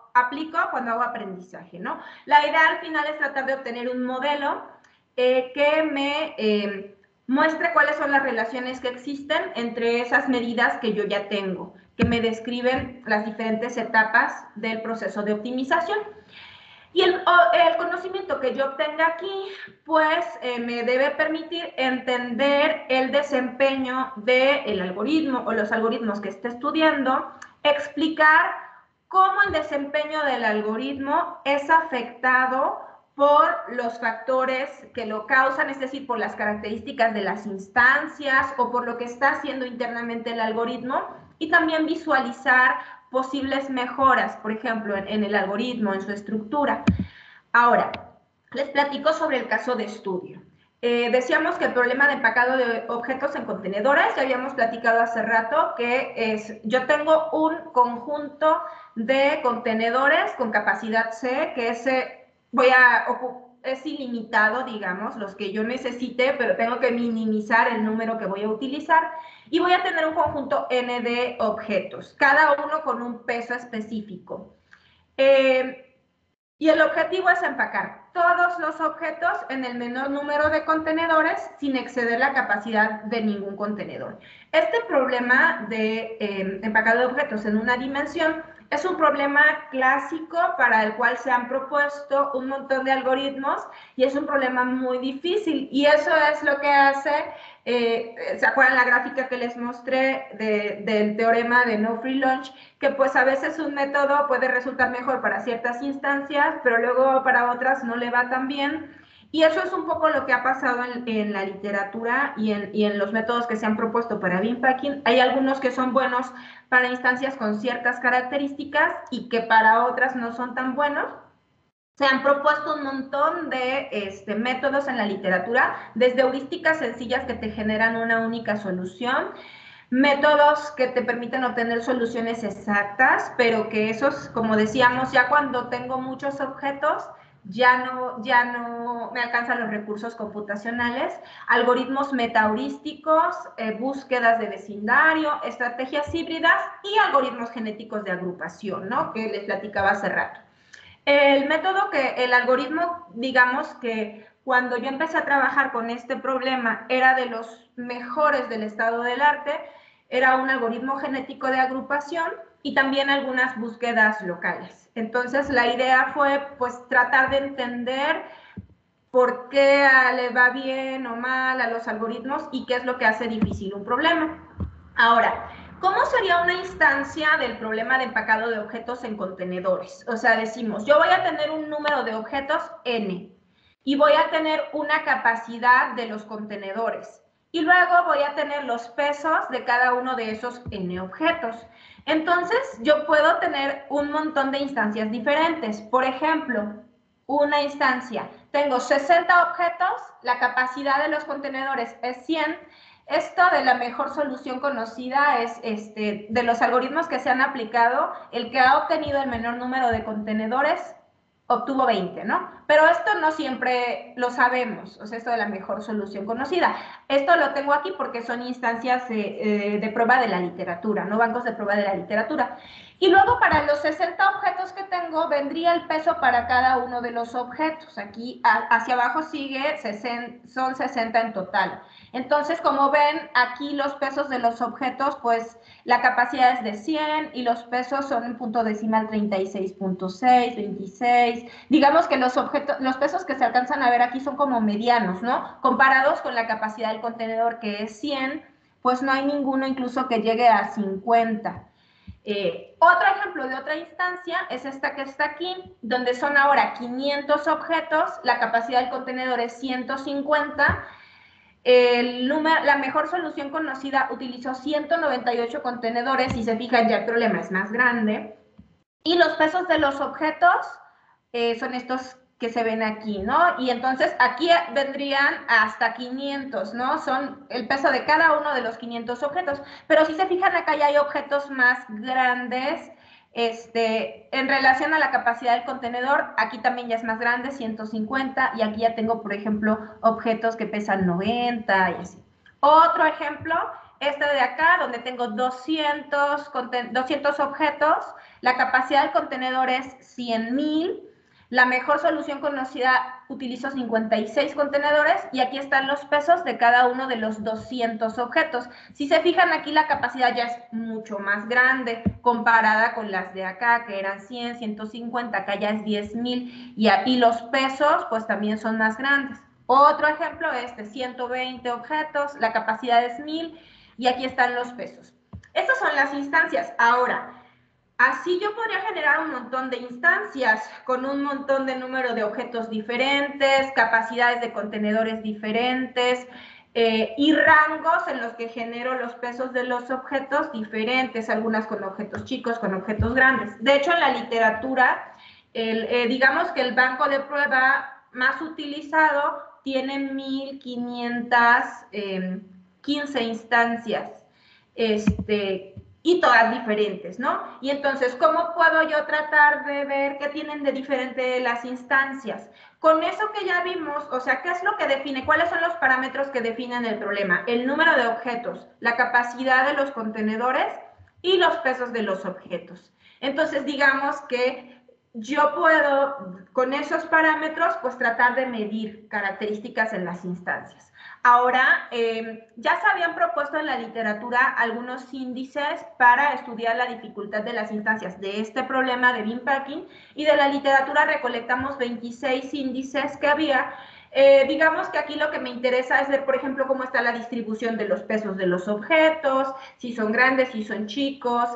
hago aprendizaje, ¿no? La idea al final es tratar de obtener un modelo que me muestre cuáles son las relaciones que existen entre esas medidas que yo ya tengo, que me describen las diferentes etapas del proceso de optimización. Y el conocimiento que yo obtenga aquí, pues me debe permitir entender el desempeño del algoritmo o los algoritmos que esté estudiando, explicar cómo el desempeño del algoritmo es afectado por los factores que lo causan, es decir, por las características de las instancias o por lo que está haciendo internamente el algoritmo, y también visualizar posibles mejoras, por ejemplo, en el algoritmo, en su estructura. Ahora, les platico sobre el caso de estudio. Decíamos que el problema de empacado de objetos en contenedores, ya habíamos platicado hace rato que yo tengo un conjunto de contenedores con capacidad C, que es ilimitado, digamos, los que yo necesite, pero tengo que minimizar el número que voy a utilizar, y voy a tener un conjunto N de objetos, cada uno con un peso específico. Y el objetivo es empacar todos los objetos en el menor número de contenedores sin exceder la capacidad de ningún contenedor. Este problema de empacado de objetos en una dimensión es un problema clásico para el cual se han propuesto un montón de algoritmos y es un problema muy difícil, y eso es lo que hace, ¿se acuerdan la gráfica que les mostré del teorema de no free lunch? Que pues a veces un método puede resultar mejor para ciertas instancias, pero luego para otras no le va tan bien. Y eso es un poco lo que ha pasado en la literatura y en los métodos que se han propuesto para Bean Packing. Hay algunos que son buenos para instancias con ciertas características y que para otras no son tan buenos. Se han propuesto un montón de métodos en la literatura, desde heurísticas sencillas que te generan una única solución, métodos que te permiten obtener soluciones exactas, pero que esos, como decíamos, ya cuando tengo muchos objetos, ya no me alcanzan los recursos computacionales, algoritmos metaheurísticos, búsquedas de vecindario, estrategias híbridas y algoritmos genéticos de agrupación, ¿no? Que les platicaba hace rato. El algoritmo, digamos que cuando yo empecé a trabajar con este problema, era de los mejores del estado del arte, era un algoritmo genético de agrupación y también algunas búsquedas locales. Entonces, la idea fue, pues, tratar de entender por qué le va bien o mal a los algoritmos y qué es lo que hace difícil un problema. Ahora, ¿cómo sería una instancia del problema de empacado de objetos en contenedores? O sea, decimos, yo voy a tener un número de objetos N y voy a tener una capacidad de los contenedores. Y luego voy a tener los pesos de cada uno de esos N objetos. Entonces, yo puedo tener un montón de instancias diferentes. Por ejemplo, una instancia, tengo 60 objetos, la capacidad de los contenedores es 100. Esto de la mejor solución conocida es, de los algoritmos que se han aplicado, el que ha obtenido el menor número de contenedores obtuvo 20, ¿no? Pero esto no siempre lo sabemos, o sea, esto de la mejor solución conocida. Esto lo tengo aquí porque son instancias de prueba de la literatura, ¿no? Bancos de prueba de la literatura. Y luego para los 60 objetos que tengo, vendría el peso para cada uno de los objetos. Aquí hacia abajo sigue, son 60 en total. Entonces, como ven, aquí los pesos de los objetos, pues la capacidad es de 100 y los pesos son en punto decimal 36.6, 26. Digamos que los pesos que se alcanzan a ver aquí son como medianos, ¿no? Comparados con la capacidad del contenedor, que es 100, pues no hay ninguno incluso que llegue a 50. Otro ejemplo de otra instancia es esta que está aquí, donde son ahora 500 objetos, la capacidad del contenedor es 150, la mejor solución conocida utilizó 198 contenedores, si se fijan ya el problema es más grande, y los pesos de los objetos son estos que se ven aquí, ¿no? Y entonces aquí vendrían hasta 500, ¿no? Son el peso de cada uno de los 500 objetos, pero si se fijan acá ya hay objetos más grandes, en relación a la capacidad del contenedor, aquí también ya es más grande, 150, y aquí ya tengo, por ejemplo, objetos que pesan 90 y así. Otro ejemplo, este de acá, donde tengo 200 objetos, la capacidad del contenedor es 100,000, la mejor solución conocida utilizó 56 contenedores y aquí están los pesos de cada uno de los 200 objetos. Si se fijan aquí la capacidad ya es mucho más grande comparada con las de acá que eran 100, 150, acá ya es 10,000 y los pesos pues también son más grandes. Otro ejemplo es de 120 objetos, la capacidad es 1000 y aquí están los pesos. Estas son las instancias. Ahora, así yo podría generar un montón de instancias con un montón de número de objetos diferentes, capacidades de contenedores diferentes y rangos en los que genero los pesos de los objetos diferentes, algunas con objetos chicos, con objetos grandes. De hecho, en la literatura, digamos que el banco de prueba más utilizado tiene 1515 instancias. Y todas diferentes, ¿no? Y entonces, ¿cómo puedo yo tratar de ver qué tienen de diferente las instancias? Con eso que ya vimos, o sea, ¿qué es lo que define? ¿Cuáles son los parámetros que definen el problema? El número de objetos, la capacidad de los contenedores y los pesos de los objetos. Entonces, digamos que yo puedo, con esos parámetros, pues tratar de medir características en las instancias. Ahora, ya se habían propuesto en la literatura algunos índices para estudiar la dificultad de las instancias de este problema de bin packing y de la literatura recolectamos 26 índices que había. Digamos que aquí lo que me interesa es ver, por ejemplo, cómo está la distribución de los pesos de los objetos, si son grandes, si son chicos,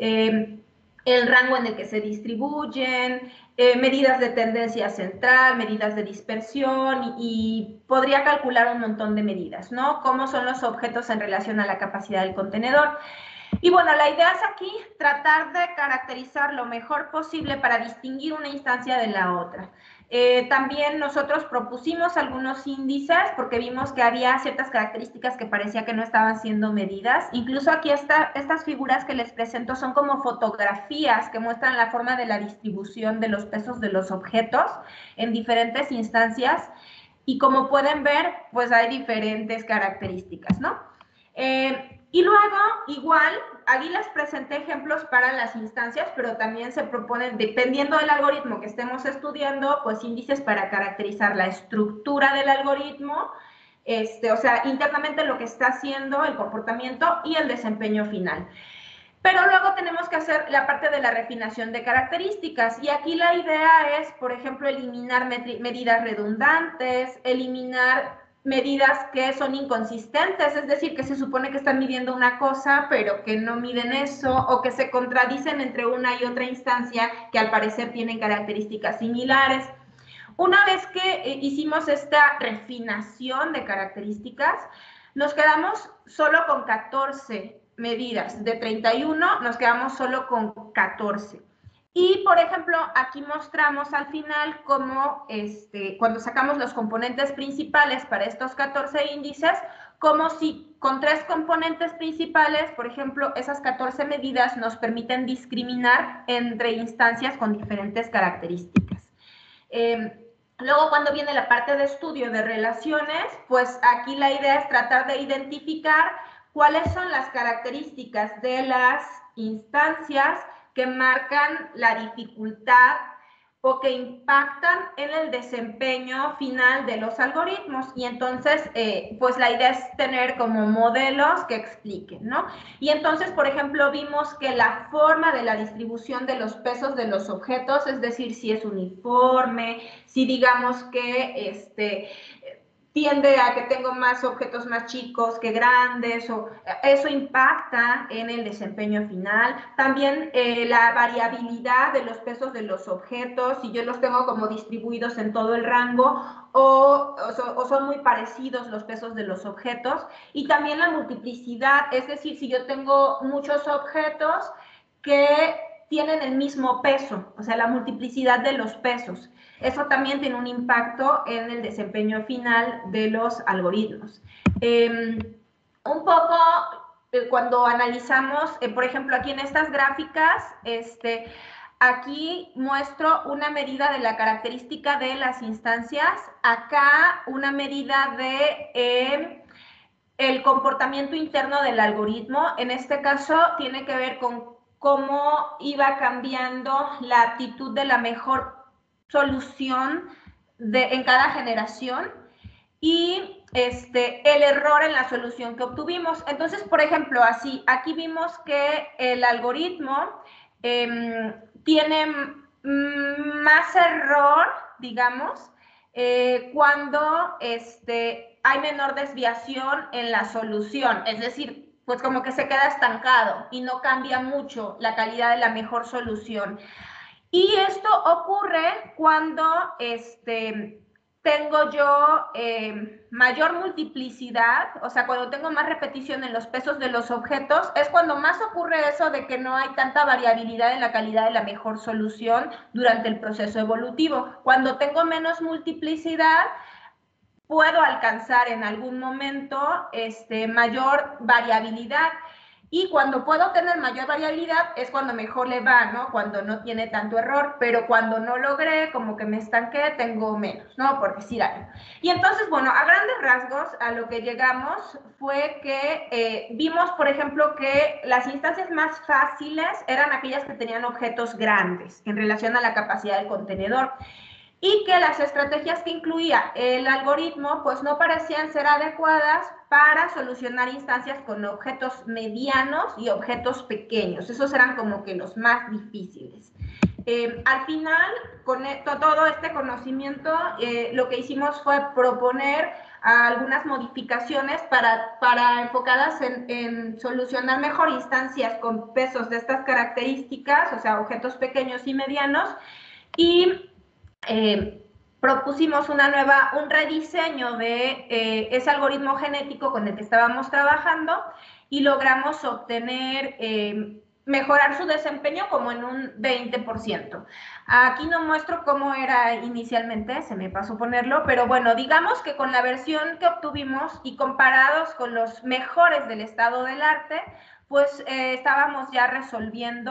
el rango en el que se distribuyen, medidas de tendencia central, medidas de dispersión y podría calcular un montón de medidas, ¿no? Cómo son los objetos en relación a la capacidad del contenedor. Y bueno, la idea es aquí tratar de caracterizar lo mejor posible para distinguir una instancia de la otra. También nosotros propusimos algunos índices porque vimos que había ciertas características que parecía que no estaban siendo medidas. Incluso aquí estas figuras que les presento son como fotografías que muestran la forma de la distribución de los pesos de los objetos en diferentes instancias. Y como pueden ver, pues hay diferentes características, ¿no? Y luego, igual, aquí les presenté ejemplos para las instancias, pero también se proponen, dependiendo del algoritmo que estemos estudiando, pues índices para caracterizar la estructura del algoritmo, o sea, internamente lo que está haciendo, el comportamiento y el desempeño final. Pero luego tenemos que hacer la parte de la refinación de características y aquí la idea es, por ejemplo, eliminar medidas redundantes, eliminar medidas que son inconsistentes, es decir, que se supone que están midiendo una cosa, pero que no miden eso, o que se contradicen entre una y otra instancia que al parecer tienen características similares. Una vez que hicimos esta refinación de características, nos quedamos solo con 14 medidas. De 31 nos quedamos solo con 14. Y, por ejemplo, aquí mostramos al final cómo, cuando sacamos los componentes principales para estos 14 índices, como si con 3 componentes principales, por ejemplo, esas 14 medidas nos permiten discriminar entre instancias con diferentes características. Luego, cuando viene la parte de estudio de relaciones, pues aquí la idea es tratar de identificar cuáles son las características de las instancias que marcan la dificultad o que impactan en el desempeño final de los algoritmos. Y entonces, pues la idea es tener como modelos que expliquen, ¿no? Y entonces, por ejemplo, vimos que la forma de la distribución de los pesos de los objetos, es decir, si es uniforme, si digamos que tiende a que tengo más objetos más chicos que grandes, o eso impacta en el desempeño final. También la variabilidad de los pesos de los objetos, si yo los tengo como distribuidos en todo el rango o son muy parecidos los pesos de los objetos. Y también la multiplicidad, es decir, si yo tengo muchos objetos que tienen el mismo peso, o sea, la multiplicidad de los pesos. Eso también tiene un impacto en el desempeño final de los algoritmos. Un poco cuando analizamos, por ejemplo, aquí en estas gráficas, aquí muestro una medida de la característica de las instancias, acá una medida de el comportamiento interno del algoritmo. En este caso tiene que ver con cómo iba cambiando la aptitud de la mejor solución en cada generación y el error en la solución que obtuvimos. Entonces, por ejemplo, así, aquí vimos que el algoritmo tiene más error, digamos, cuando hay menor desviación en la solución, es decir, pues como que se queda estancado y no cambia mucho la calidad de la mejor solución. Y esto ocurre cuando tengo yo mayor multiplicidad, o sea, cuando tengo más repetición en los pesos de los objetos, es cuando más ocurre eso de que no hay tanta variabilidad en la calidad de la mejor solución durante el proceso evolutivo. Cuando tengo menos multiplicidad, puedo alcanzar en algún momento mayor variabilidad. Y cuando puedo tener mayor variabilidad es cuando mejor le va, ¿no? Cuando no tiene tanto error, pero cuando no logré, como que me estanqué, tengo menos, ¿no? Por decir algo. Y entonces, bueno, a grandes rasgos, a lo que llegamos fue que vimos, por ejemplo, que las instancias más fáciles eran aquellas que tenían objetos grandes en relación a la capacidad del contenedor, y que las estrategias que incluía el algoritmo pues no parecían ser adecuadas para solucionar instancias con objetos medianos y objetos pequeños. Esos eran como que los más difíciles. Al final, con todo este conocimiento, lo que hicimos fue proponer algunas modificaciones para enfocadas en solucionar mejor instancias con pesos de estas características, o sea, objetos pequeños y medianos, y propusimos un rediseño de ese algoritmo genético con el que estábamos trabajando y logramos obtener, mejorar su desempeño como en un 20%. Aquí no muestro cómo era inicialmente, se me pasó ponerlo, pero bueno, digamos que con la versión que obtuvimos y comparados con los mejores del estado del arte, pues estábamos ya resolviendo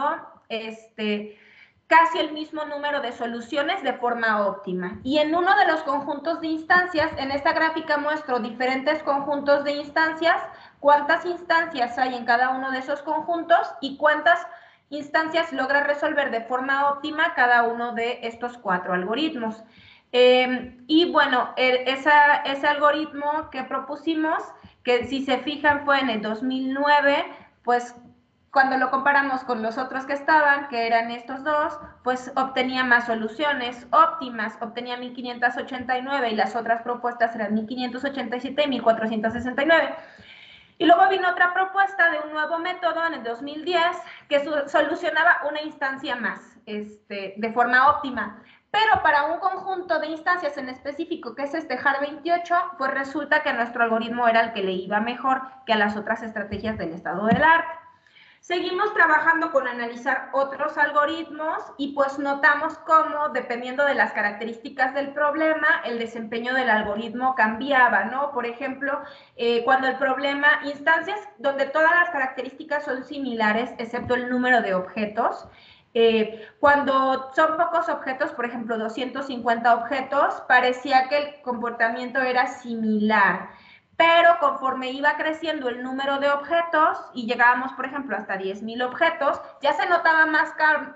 casi el mismo número de soluciones de forma óptima. Y en uno de los conjuntos de instancias, en esta gráfica muestro diferentes conjuntos de instancias, cuántas instancias hay en cada uno de esos conjuntos y cuántas instancias logra resolver de forma óptima cada uno de estos 4 algoritmos. Y bueno, ese algoritmo que propusimos, que si se fijan fue en el 2009, pues cuando lo comparamos con los otros que estaban, que eran estos dos, pues obtenía más soluciones óptimas, obtenía 1589 y las otras propuestas eran 1587 y 1469. Y luego vino otra propuesta de un nuevo método en el 2010 que solucionaba una instancia más de forma óptima. Pero para un conjunto de instancias en específico, que es HAR28, pues resulta que nuestro algoritmo era el que le iba mejor que a las otras estrategias del estado del arte. Seguimos trabajando con analizar otros algoritmos y pues notamos cómo, dependiendo de las características del problema, el desempeño del algoritmo cambiaba, ¿no? Por ejemplo, cuando el problema, instancias donde todas las características son similares, excepto el número de objetos, Cuando son pocos objetos, por ejemplo, 250 objetos, parecía que el comportamiento era similar. Pero conforme iba creciendo el número de objetos y llegábamos, por ejemplo, hasta 10,000 objetos, ya se notaba más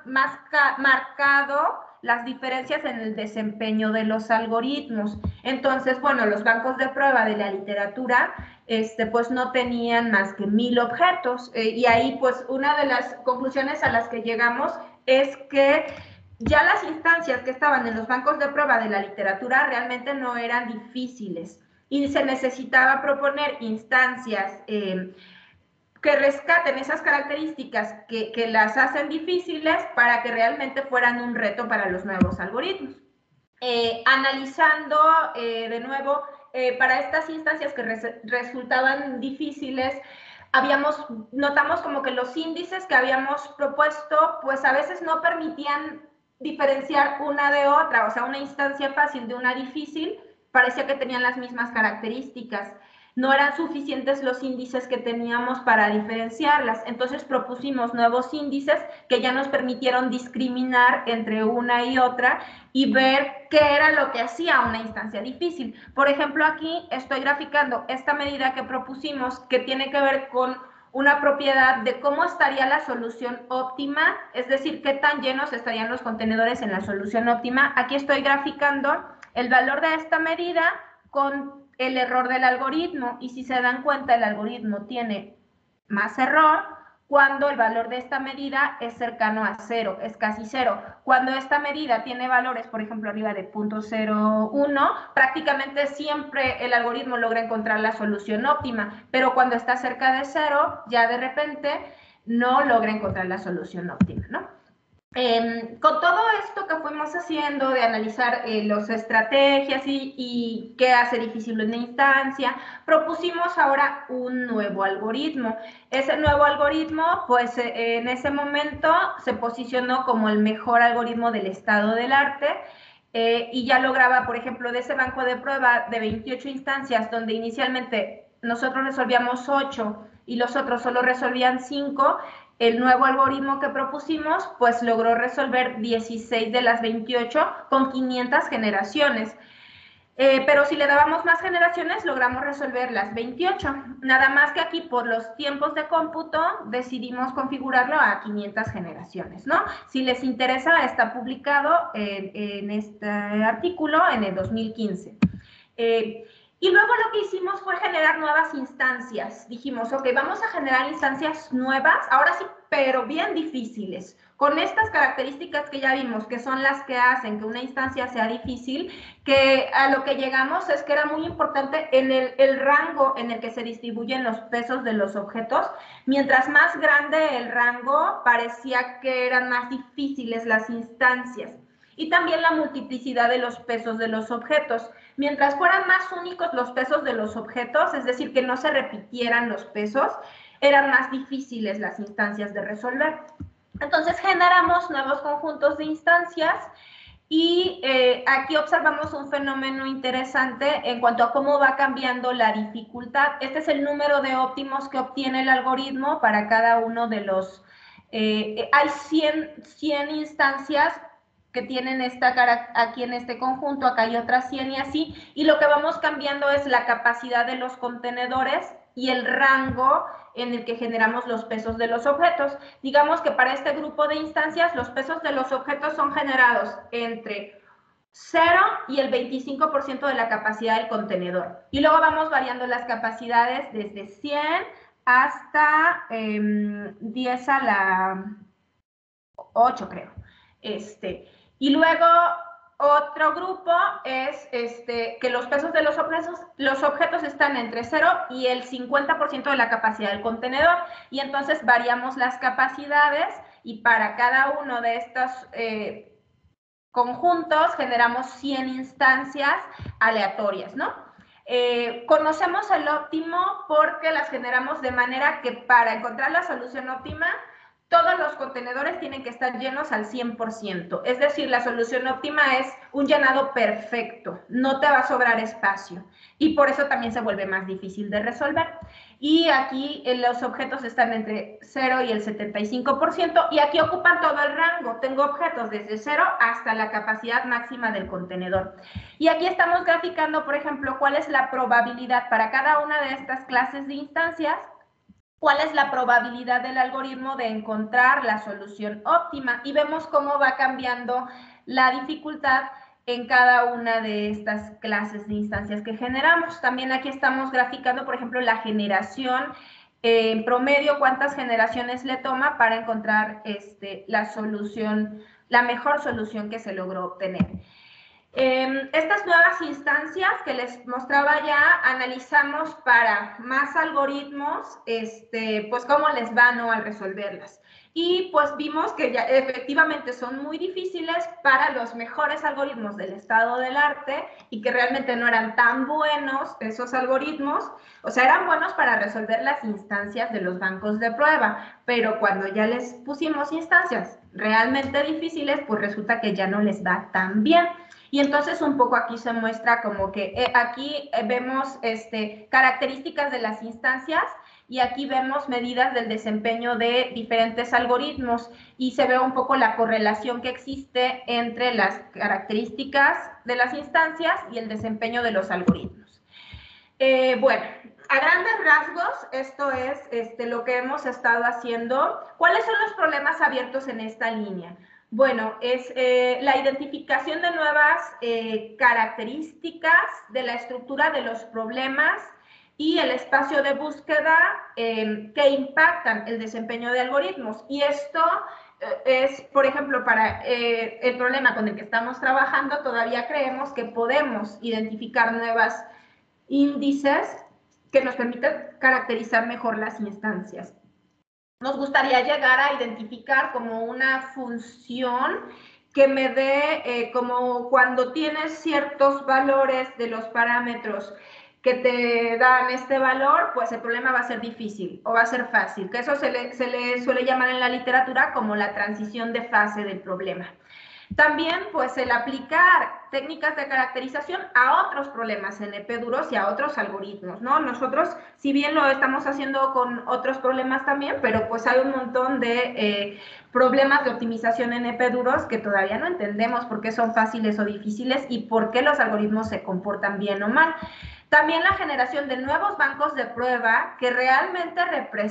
marcado las diferencias en el desempeño de los algoritmos. Entonces, bueno, los bancos de prueba de la literatura pues no tenían más que 1000 objetos. Y ahí, pues, una de las conclusiones a las que llegamos es que ya las instancias que estaban en los bancos de prueba de la literatura realmente no eran difíciles y se necesitaba proponer instancias que rescaten esas características que las hacen difíciles para que realmente fueran un reto para los nuevos algoritmos. Analizando de nuevo, para estas instancias que resultaban difíciles, notamos como que los índices que habíamos propuesto, pues a veces no permitían diferenciar una de otra, o sea, una instancia fácil de una difícil, parecía que tenían las mismas características. No eran suficientes los índices que teníamos para diferenciarlas. Entonces propusimos nuevos índices que ya nos permitieron discriminar entre una y otra y ver qué era lo que hacía una instancia difícil. Por ejemplo, aquí estoy graficando esta medida que propusimos que tiene que ver con una propiedad de cómo estaría la solución óptima, es decir, qué tan llenos estarían los contenedores en la solución óptima. Aquí estoy graficando el valor de esta medida con el error del algoritmo, y si se dan cuenta, el algoritmo tiene más error cuando el valor de esta medida es cercano a 0, es casi 0. Cuando esta medida tiene valores, por ejemplo, arriba de 0.01, prácticamente siempre el algoritmo logra encontrar la solución óptima, pero cuando está cerca de 0, ya de repente no logra encontrar la solución óptima, ¿no? Con todo esto que fuimos haciendo de analizar las estrategias y qué hace difícil una instancia, propusimos ahora un nuevo algoritmo. Ese nuevo algoritmo, pues en ese momento se posicionó como el mejor algoritmo del estado del arte y ya lograba, por ejemplo, de ese banco de prueba de 28 instancias, donde inicialmente nosotros resolvíamos 8 y los otros solo resolvían 5, el nuevo algoritmo que propusimos, pues logró resolver 16 de las 28 con 500 generaciones. Pero si le dábamos más generaciones, logramos resolver las 28. Nada más que aquí, por los tiempos de cómputo, decidimos configurarlo a 500 generaciones, ¿no? Si les interesa, está publicado en este artículo en el 2015. Y luego lo que hicimos fue generar nuevas instancias. Dijimos, ok, vamos a generar instancias nuevas, ahora sí, pero bien difíciles, con estas características que ya vimos, que son las que hacen que una instancia sea difícil, que a lo que llegamos es que era muy importante en el rango en el que se distribuyen los pesos de los objetos. Mientras más grande el rango, parecía que eran más difíciles las instancias. Y también la multiplicidad de los pesos de los objetos. Mientras fueran más únicos los pesos de los objetos, es decir, que no se repitieran los pesos, eran más difíciles las instancias de resolver. Entonces generamos nuevos conjuntos de instancias y aquí observamos un fenómeno interesante en cuanto a cómo va cambiando la dificultad. Este es el número de óptimos que obtiene el algoritmo para cada uno de los... hay 100 instancias que tienen esta cara aquí en este conjunto, acá hay otras 100 y así, y lo que vamos cambiando es la capacidad de los contenedores y el rango en el que generamos los pesos de los objetos. Digamos que para este grupo de instancias, los pesos de los objetos son generados entre 0 y el 25% de la capacidad del contenedor. Y luego vamos variando las capacidades desde 100 hasta 10 a la 8, creo. Y luego otro grupo es que los pesos de los objetos están entre 0 y el 50% de la capacidad del contenedor. Y entonces variamos las capacidades y para cada uno de estos conjuntos generamos 100 instancias aleatorias, ¿no? Conocemos el óptimo porque las generamos de manera que para encontrar la solución óptima, todos los contenedores contenedores tienen que estar llenos al 100%. Es decir, la solución óptima es un llenado perfecto, no te va a sobrar espacio. Y por eso también se vuelve más difícil de resolver. Y aquí los objetos están entre 0 y el 75%, y aquí ocupan todo el rango. Tengo objetos desde 0 hasta la capacidad máxima del contenedor. Y aquí estamos graficando, por ejemplo, cuál es la probabilidad para cada una de estas clases de instancias, cuál es la probabilidad del algoritmo de encontrar la solución óptima, y vemos cómo va cambiando la dificultad en cada una de estas clases de instancias que generamos. También aquí estamos graficando, por ejemplo, la generación en promedio, cuántas generaciones le toma para encontrar la solución, la mejor solución que se logró obtener. Estas nuevas instancias que les mostraba ya, analizamos para más algoritmos, pues cómo les va, ¿no?, al resolverlas. Y pues vimos que ya efectivamente son muy difíciles para los mejores algoritmos del estado del arte, y que realmente no eran tan buenos esos algoritmos. O sea, eran buenos para resolver las instancias de los bancos de prueba, pero cuando ya les pusimos instancias realmente difíciles, pues resulta que ya no les va tan bien. Y entonces un poco aquí se muestra como que aquí vemos características de las instancias, y aquí vemos medidas del desempeño de diferentes algoritmos, y se ve un poco la correlación que existe entre las características de las instancias y el desempeño de los algoritmos. Bueno, a grandes rasgos, esto es lo que hemos estado haciendo. ¿Cuáles son los problemas abiertos en esta línea? Bueno, es la identificación de nuevas características de la estructura de los problemas y el espacio de búsqueda que impactan el desempeño de algoritmos. Y esto es, por ejemplo, para el problema con el que estamos trabajando, todavía creemos que podemos identificar nuevas índices que nos permitan caracterizar mejor las instancias. Nos gustaría llegar a identificar como una función que me dé, como cuando tienes ciertos valores de los parámetros que te dan este valor, pues el problema va a ser difícil o va a ser fácil, que eso se le suele llamar en la literatura como la transición de fase del problema. También, pues, el aplicar técnicas de caracterización a otros problemas NP duros y a otros algoritmos, ¿no? Nosotros, si bien lo estamos haciendo con otros problemas también, pero pues hay un montón de problemas de optimización NP duros que todavía no entendemos por qué son fáciles o difíciles y por qué los algoritmos se comportan bien o mal. También la generación de nuevos bancos de prueba que realmente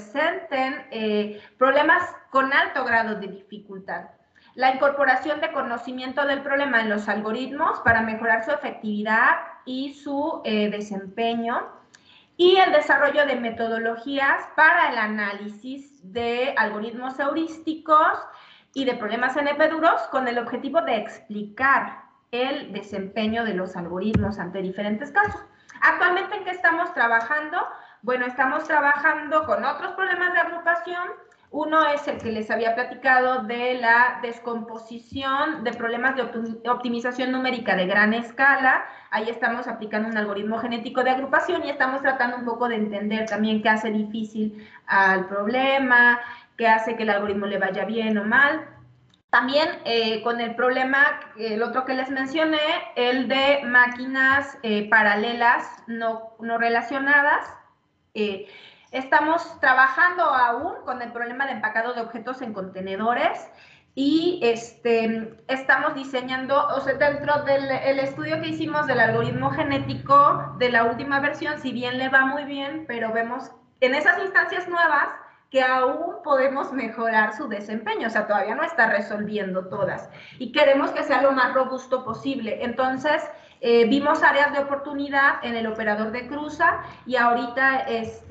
representen problemas con alto grado de dificultad. La incorporación de conocimiento del problema en los algoritmos para mejorar su efectividad y su desempeño, y el desarrollo de metodologías para el análisis de algoritmos heurísticos y de problemas NP duros con el objetivo de explicar el desempeño de los algoritmos ante diferentes casos. Actualmente, ¿en qué estamos trabajando? Bueno, estamos trabajando con otros problemas de agrupación. Uno es el que les había platicado de la descomposición de problemas de optimización numérica de gran escala. Ahí estamos aplicando un algoritmo genético de agrupación y estamos tratando un poco de entender también qué hace difícil al problema, qué hace que el algoritmo le vaya bien o mal. También con el problema, el otro que les mencioné, el de máquinas paralelas no relacionadas. Estamos trabajando aún con el problema de empacado de objetos en contenedores y estamos diseñando, o sea, dentro del estudio que hicimos del algoritmo genético de la última versión, si bien le va muy bien, pero vemos en esas instancias nuevas que aún podemos mejorar su desempeño, o sea, todavía no está resolviendo todas y queremos que sea lo más robusto posible. Entonces, vimos áreas de oportunidad en el operador de cruza y ahorita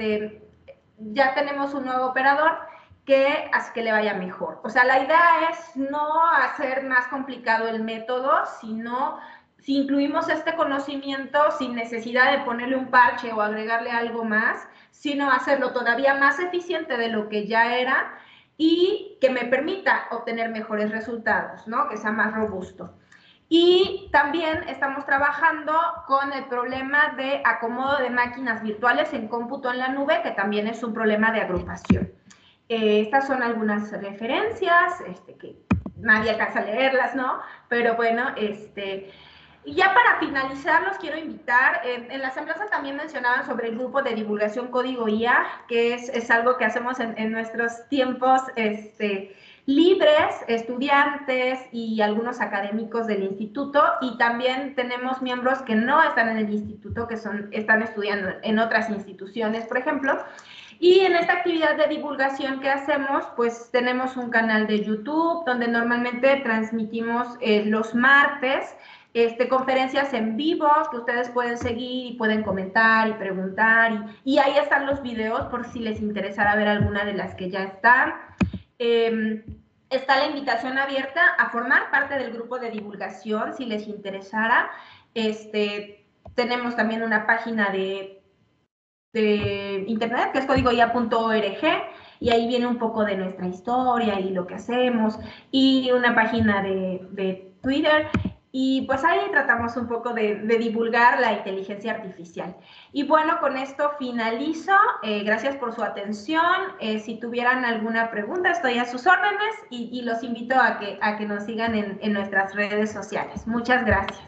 ya tenemos un nuevo operador que hace que le vaya mejor. O sea, la idea es no hacer más complicado el método, sino si incluimos este conocimiento sin necesidad de ponerle un parche o agregarle algo más, sino hacerlo todavía más eficiente de lo que ya era y que me permita obtener mejores resultados, ¿no? Que sea más robusto. Y también estamos trabajando con el problema de acomodo de máquinas virtuales en cómputo en la nube, que también es un problema de agrupación. Estas son algunas referencias, que nadie alcanza a leerlas, ¿no? Pero bueno, y ya para finalizar, los quiero invitar. En la semblanza también mencionaban sobre el grupo de divulgación Código IA, que es algo que hacemos en nuestros tiempos libres, estudiantes y algunos académicos del instituto, y también tenemos miembros que no están en el instituto, que están estudiando en otras instituciones, por ejemplo. Y en esta actividad de divulgación que hacemos, pues tenemos un canal de YouTube donde normalmente transmitimos los martes conferencias en vivo que ustedes pueden seguir y pueden comentar y preguntar. Y ahí están los videos por si les interesara ver alguna de las que ya están. Está la invitación abierta a formar parte del grupo de divulgación si les interesara. Tenemos también una página de internet que es códigoia.org, y ahí viene un poco de nuestra historia y lo que hacemos, y una página de Twitter, y pues ahí tratamos un poco de divulgar la inteligencia artificial. Y bueno, con esto finalizo. Gracias por su atención. Si tuvieran alguna pregunta, estoy a sus órdenes, y los invito a que nos sigan en nuestras redes sociales. Muchas gracias.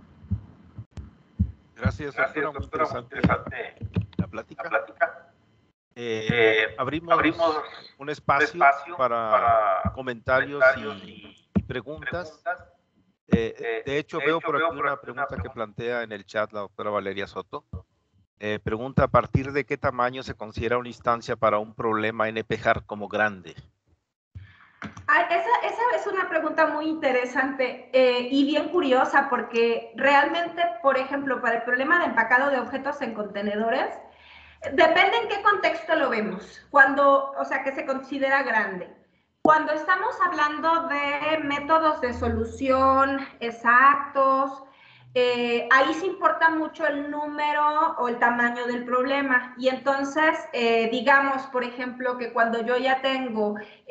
Gracias, doctora. Muy interesante la plática. Abrimos un espacio para comentarios y preguntas. De hecho, veo por aquí una pregunta que plantea en el chat la doctora Valeria Soto. Pregunta, ¿a partir de qué tamaño se considera una instancia para un problema NP-hard como grande? Esa es una pregunta muy interesante y bien curiosa, porque realmente, por ejemplo, para el problema de empacado de objetos en contenedores, depende en qué contexto lo vemos, que se considera grande. Cuando estamos hablando de métodos de solución exactos, ahí se importa mucho el número o el tamaño del problema. Y entonces, digamos, por ejemplo, que cuando yo ya tengo,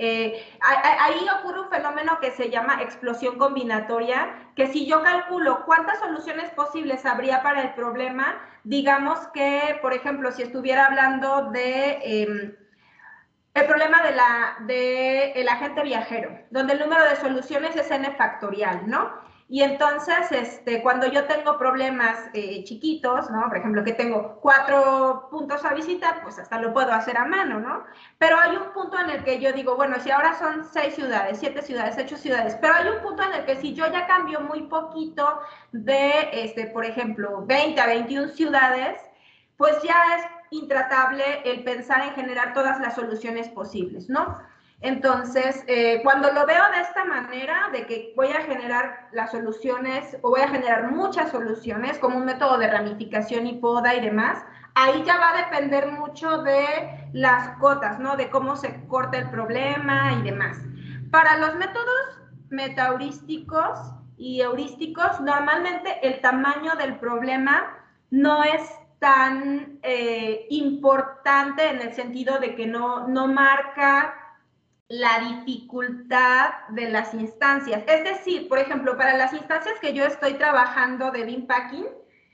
ahí ocurre un fenómeno que se llama explosión combinatoria, que si yo calculo cuántas soluciones posibles habría para el problema, digamos que, por ejemplo, si estuviera hablando de el problema del agente viajero, donde el número de soluciones es n factorial, ¿no? Y entonces, cuando yo tengo problemas chiquitos, ¿no? Por ejemplo, que tengo 4 puntos a visitar, pues hasta lo puedo hacer a mano, ¿no? Pero hay un punto en el que yo digo, bueno, si ahora son 6 ciudades, 7 ciudades, 8 ciudades, pero hay un punto en el que si yo ya cambio muy poquito de, por ejemplo, 20 a 21 ciudades, pues ya es intratable el pensar en generar todas las soluciones posibles, ¿no? Entonces, cuando lo veo de esta manera, de que voy a generar las soluciones, o voy a generar muchas soluciones, como un método de ramificación y poda y demás, ahí ya va a depender mucho de las cotas, ¿no? De cómo se corta el problema y demás. Para los métodos metaheurísticos y heurísticos, normalmente el tamaño del problema no es tan importante, en el sentido de que no marca la dificultad de las instancias. Es decir, por ejemplo, para las instancias que yo estoy trabajando de Bean Packing,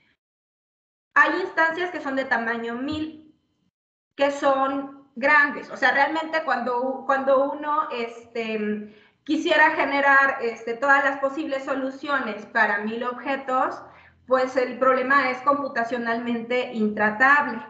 hay instancias que son de tamaño 1000, que son grandes. O sea, realmente cuando uno quisiera generar todas las posibles soluciones para 1000 objetos, pues el problema es computacionalmente intratable.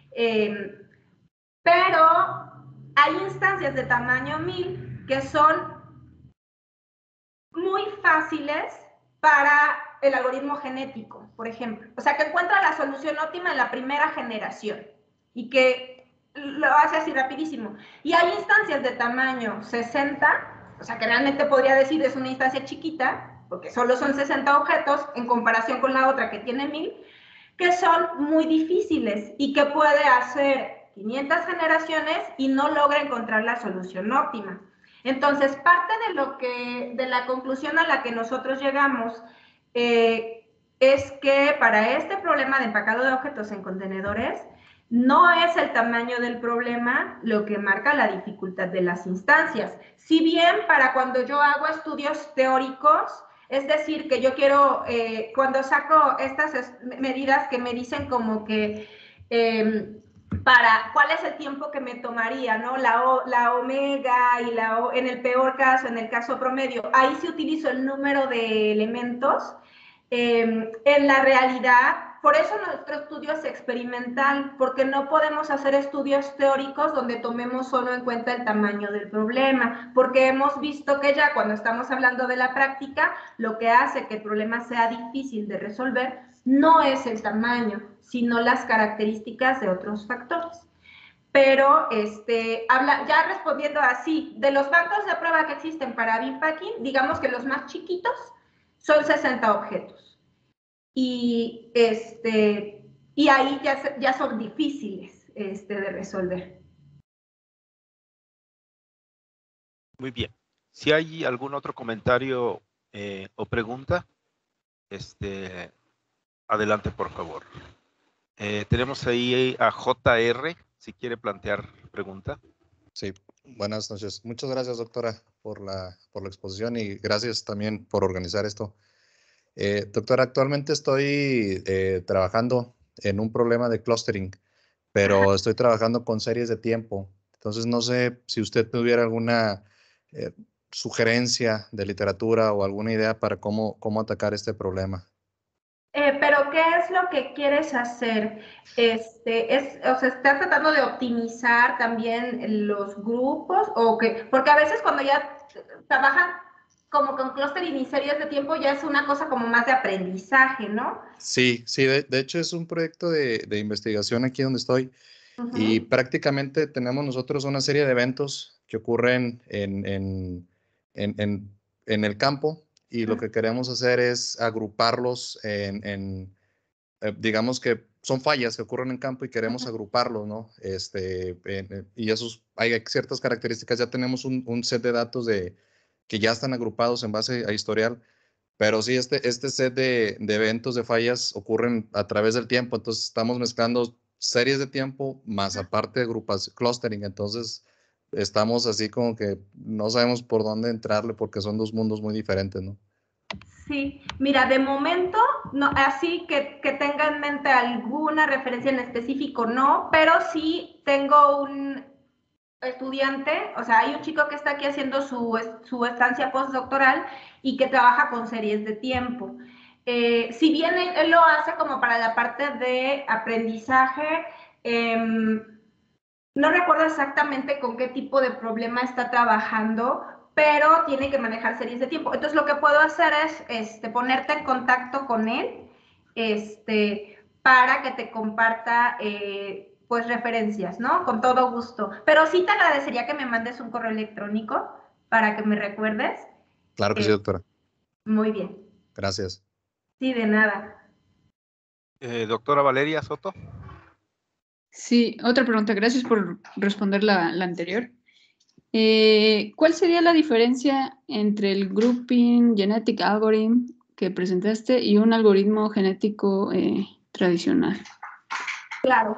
Pero hay instancias de tamaño 1000 que son muy fáciles para el algoritmo genético, por ejemplo. O sea, que encuentra la solución óptima en la primera generación y que lo hace así rapidísimo. Y hay instancias de tamaño 60, o sea, que realmente podría decir es una instancia chiquita, porque solo son 60 objetos en comparación con la otra que tiene 1000, que son muy difíciles y que puede hacer 500 generaciones y no logra encontrar la solución óptima. Entonces, parte de la conclusión a la que nosotros llegamos es que para este problema de empacado de objetos en contenedores, no es el tamaño del problema lo que marca la dificultad de las instancias. Si bien para cuando yo hago estudios teóricos, es decir, que yo quiero, cuando saco estas medidas que me dicen como que para cuál es el tiempo que me tomaría, ¿no? La omega y en el peor caso, en el caso promedio. Ahí sí utilizo el número de elementos. En la realidad, por eso nuestro estudio es experimental, porque no podemos hacer estudios teóricos donde tomemos solo en cuenta el tamaño del problema, porque hemos visto que ya cuando estamos hablando de la práctica, lo que hace que el problema sea difícil de resolver no es el tamaño, sino las características de otros factores. Pero ya respondiendo así, de los bancos de prueba que existen para BIM packing, digamos que los más chiquitos son 60 objetos. Y ahí ya son difíciles de resolver. Muy bien. Si hay algún otro comentario o pregunta, adelante, por favor. Tenemos ahí a JR, si quiere plantear pregunta. Sí, buenas noches. Muchas gracias, doctora, por la exposición y gracias también por organizar esto. Doctora, actualmente estoy trabajando en un problema de clustering, pero estoy trabajando con series de tiempo. Entonces, no sé si usted tuviera alguna sugerencia de literatura o alguna idea para cómo atacar este problema. Pero, ¿qué es lo que quieres hacer? O sea, ¿estás tratando de optimizar también los grupos? Porque a veces cuando ya trabajan como con clustering y series de tiempo, ya es una cosa como más de aprendizaje, ¿no? Sí, de hecho es un proyecto de investigación aquí donde estoy. Y prácticamente tenemos nosotros una serie de eventos que ocurren en el campo y lo que queremos hacer es agruparlos digamos que son fallas que ocurren en campo y queremos agruparlos, ¿no? Y hay ciertas características, ya tenemos un set de datos que ya están agrupados en base a historial, pero sí, este set de eventos de fallas ocurren a través del tiempo, entonces estamos mezclando series de tiempo más aparte de grupas, clustering, entonces estamos así como que no sabemos por dónde entrarle porque son dos mundos muy diferentes, ¿no? Sí, mira, de momento, no, así que tenga en mente alguna referencia en específico, no, pero sí tengo un estudiante, o sea, hay un chico que está aquí haciendo su estancia postdoctoral y que trabaja con series de tiempo. Si bien él lo hace como para la parte de aprendizaje, no recuerdo exactamente con qué tipo de problema está trabajando, pero tiene que manejar series de tiempo. Entonces, lo que puedo hacer es ponerte en contacto con él para que te comparta pues referencias, ¿no? Con todo gusto. Pero sí te agradecería que me mandes un correo electrónico para que me recuerdes. Claro que sí, doctora. Muy bien. Gracias. Sí, de nada. Doctora Valeria Soto. Sí, otra pregunta. Gracias por responder la anterior. ¿Cuál sería la diferencia entre el Grouping Genetic Algorithm que presentaste y un algoritmo genético tradicional? Claro.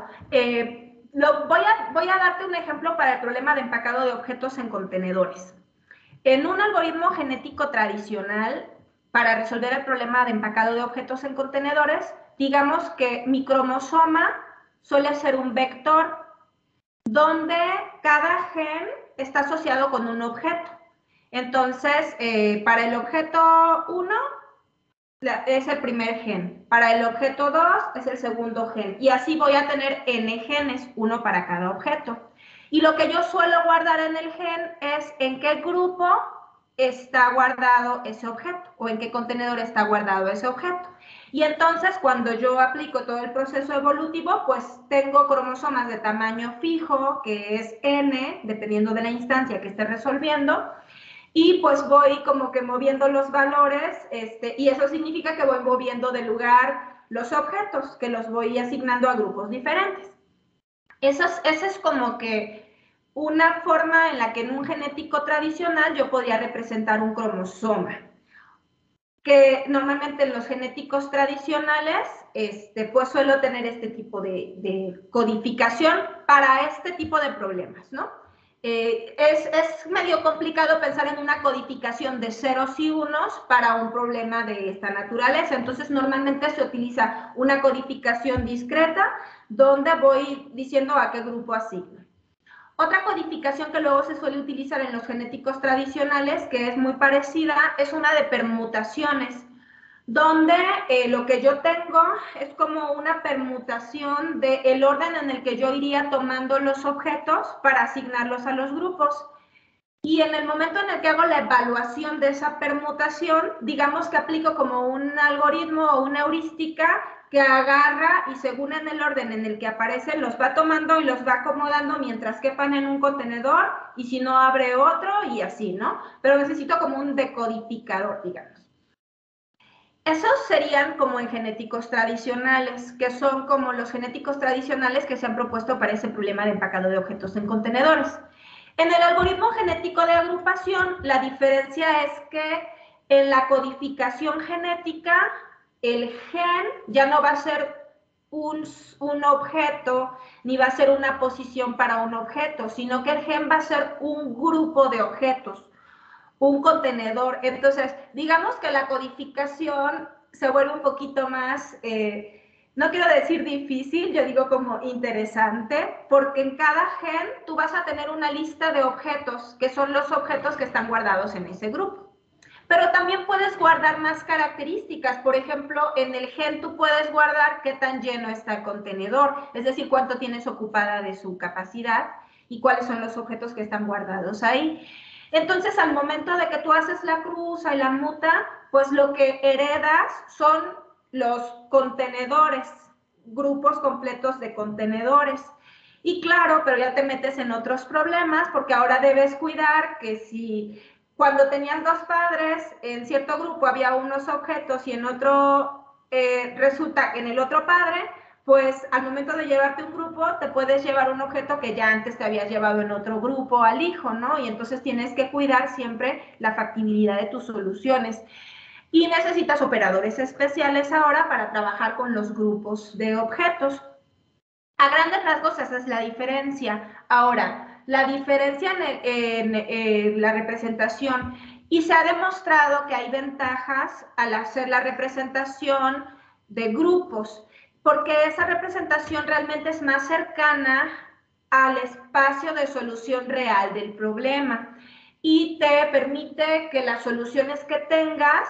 Voy a darte un ejemplo para el problema de empacado de objetos en contenedores. En un algoritmo genético tradicional, para resolver el problema de empacado de objetos en contenedores, digamos que mi cromosoma suele ser un vector donde cada gen está asociado con un objeto. Entonces, para el objeto 1 es el primer gen, para el objeto 2 es el segundo gen, y así voy a tener n genes, uno para cada objeto. Y lo que yo suelo guardar en el gen es en qué grupo está guardado ese objeto o en qué contenedor está guardado ese objeto. Y entonces cuando yo aplico todo el proceso evolutivo, pues tengo cromosomas de tamaño fijo, que es n, dependiendo de la instancia que esté resolviendo, y pues voy como que moviendo los valores, y eso significa que voy moviendo de lugar los objetos, que los voy asignando a grupos diferentes. Esa es como que una forma en la que en un genético tradicional yo podría representar un cromosoma. Que normalmente en los genéticos tradicionales, pues suelo tener este tipo de codificación para este tipo de problemas, ¿no? Es medio complicado pensar en una codificación de ceros y unos para un problema de esta naturaleza. Entonces, normalmente se utiliza una codificación discreta donde voy diciendo a qué grupo asigno. Otra codificación que luego se suele utilizar en los genéticos tradicionales, que es muy parecida, es una de permutaciones, donde lo que yo tengo es como una permutación del orden en el que yo iría tomando los objetos para asignarlos a los grupos. Y en el momento en el que hago la evaluación de esa permutación, digamos que aplico como un algoritmo o una heurística que agarra y según en el orden en el que aparecen, los va tomando y los va acomodando mientras quepan en un contenedor, y si no abre otro y así, ¿no? Pero necesito como un decodificador, digamos. Esos serían como en genéticos tradicionales, que son como los genéticos tradicionales que se han propuesto para ese problema de empacado de objetos en contenedores. En el algoritmo genético de agrupación, la diferencia es que en la codificación genética, el gen ya no va a ser un objeto, ni va a ser una posición para un objeto, sino que el gen va a ser un grupo de objetos, un contenedor. Entonces, digamos que la codificación se vuelve un poquito más, no quiero decir difícil, yo digo como interesante, porque en cada gen tú vas a tener una lista de objetos, que son los objetos que están guardados en ese grupo. Pero también puedes guardar más características. Por ejemplo, en el gen tú puedes guardar qué tan lleno está el contenedor, es decir, cuánto tienes ocupada de su capacidad y cuáles son los objetos que están guardados ahí. Entonces, al momento de que tú haces la cruza y la muta, pues lo que heredas son los contenedores, grupos completos de contenedores. Y claro, pero ya te metes en otros problemas porque ahora debes cuidar que si cuando tenías dos padres, en cierto grupo había unos objetos y en otro resulta que en el otro padre, pues al momento de llevarte un grupo, te puedes llevar un objeto que ya antes te habías llevado en otro grupo al hijo, ¿no? Y entonces tienes que cuidar siempre la factibilidad de tus soluciones. Y necesitas operadores especiales ahora para trabajar con los grupos de objetos. A grandes rasgos esa es la diferencia. Ahora, la diferencia en la representación, y se ha demostrado que hay ventajas al hacer la representación de grupos, porque esa representación realmente es más cercana al espacio de solución real del problema y te permite que las soluciones que tengas,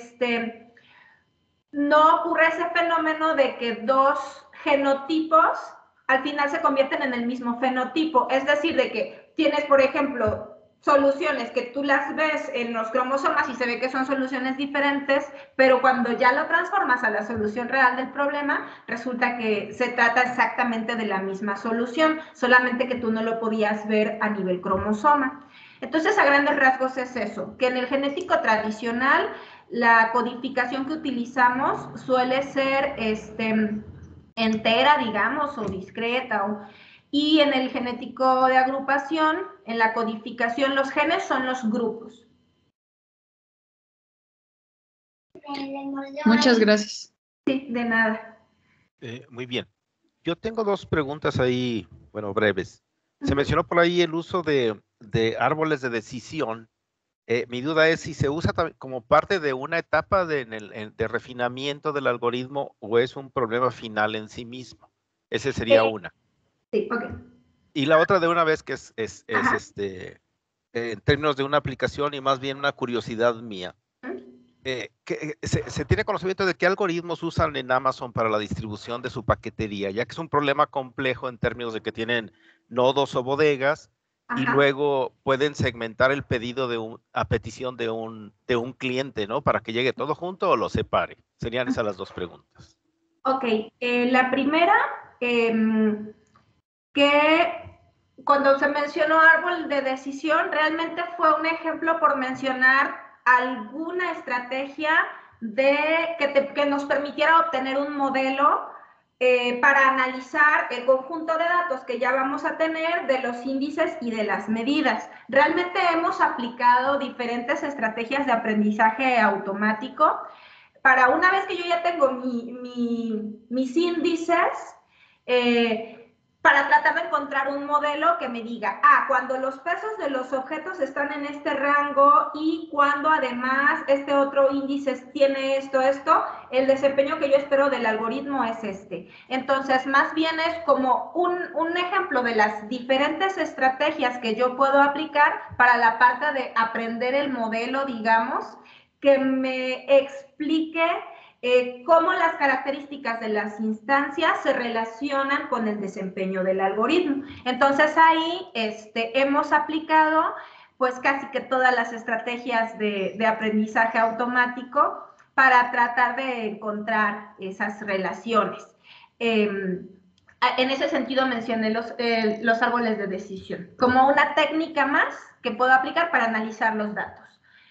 no ocurre ese fenómeno de que dos genotipos al final se convierten en el mismo fenotipo. Es decir, de que tienes, por ejemplo, soluciones que tú las ves en los cromosomas y se ve que son soluciones diferentes, pero cuando ya lo transformas a la solución real del problema, resulta que se trata exactamente de la misma solución, solamente que tú no lo podías ver a nivel cromosoma. Entonces, a grandes rasgos es eso, que en el genético tradicional la codificación que utilizamos suele ser entera, digamos, o discreta. Y en el genético de agrupación, en la codificación, los genes son los grupos. Muchas gracias. Sí, de nada. Muy bien. Yo tengo dos preguntas ahí, bueno, breves. Se mencionó por ahí el uso de árboles de decisión. Mi duda es si se usa como parte de una etapa de refinamiento del algoritmo o es un problema final en sí mismo. Ese sería una. Sí, ok. Y la otra de una vez que es en términos de una aplicación y más bien una curiosidad mía. ¿Se tiene conocimiento de qué algoritmos usan en Amazon para la distribución de su paquetería? Ya que es un problema complejo en términos de que tienen nodos o bodegas. Ajá. Y luego pueden segmentar el pedido a petición de un cliente, ¿no? Para que llegue todo junto o lo separe. Serían esas las dos preguntas. Ok, la primera, que cuando se mencionó árbol de decisión, realmente fue un ejemplo por mencionar alguna estrategia que nos permitiera obtener un modelo para analizar el conjunto de datos que ya vamos a tener de los índices y de las medidas. Realmente hemos aplicado diferentes estrategias de aprendizaje automático para una vez que yo ya tengo mis índices, para tratar de encontrar un modelo que me diga, cuando los pesos de los objetos están en este rango y cuando además este otro índice tiene esto, el desempeño que yo espero del algoritmo es este. Entonces, más bien es como un ejemplo de las diferentes estrategias que yo puedo aplicar para la parte de aprender el modelo, digamos, que me explique cómo las características de las instancias se relacionan con el desempeño del algoritmo. Entonces ahí hemos aplicado pues casi que todas las estrategias de aprendizaje automático para tratar de encontrar esas relaciones. En ese sentido mencioné los árboles de decisión como una técnica más que puedo aplicar para analizar los datos.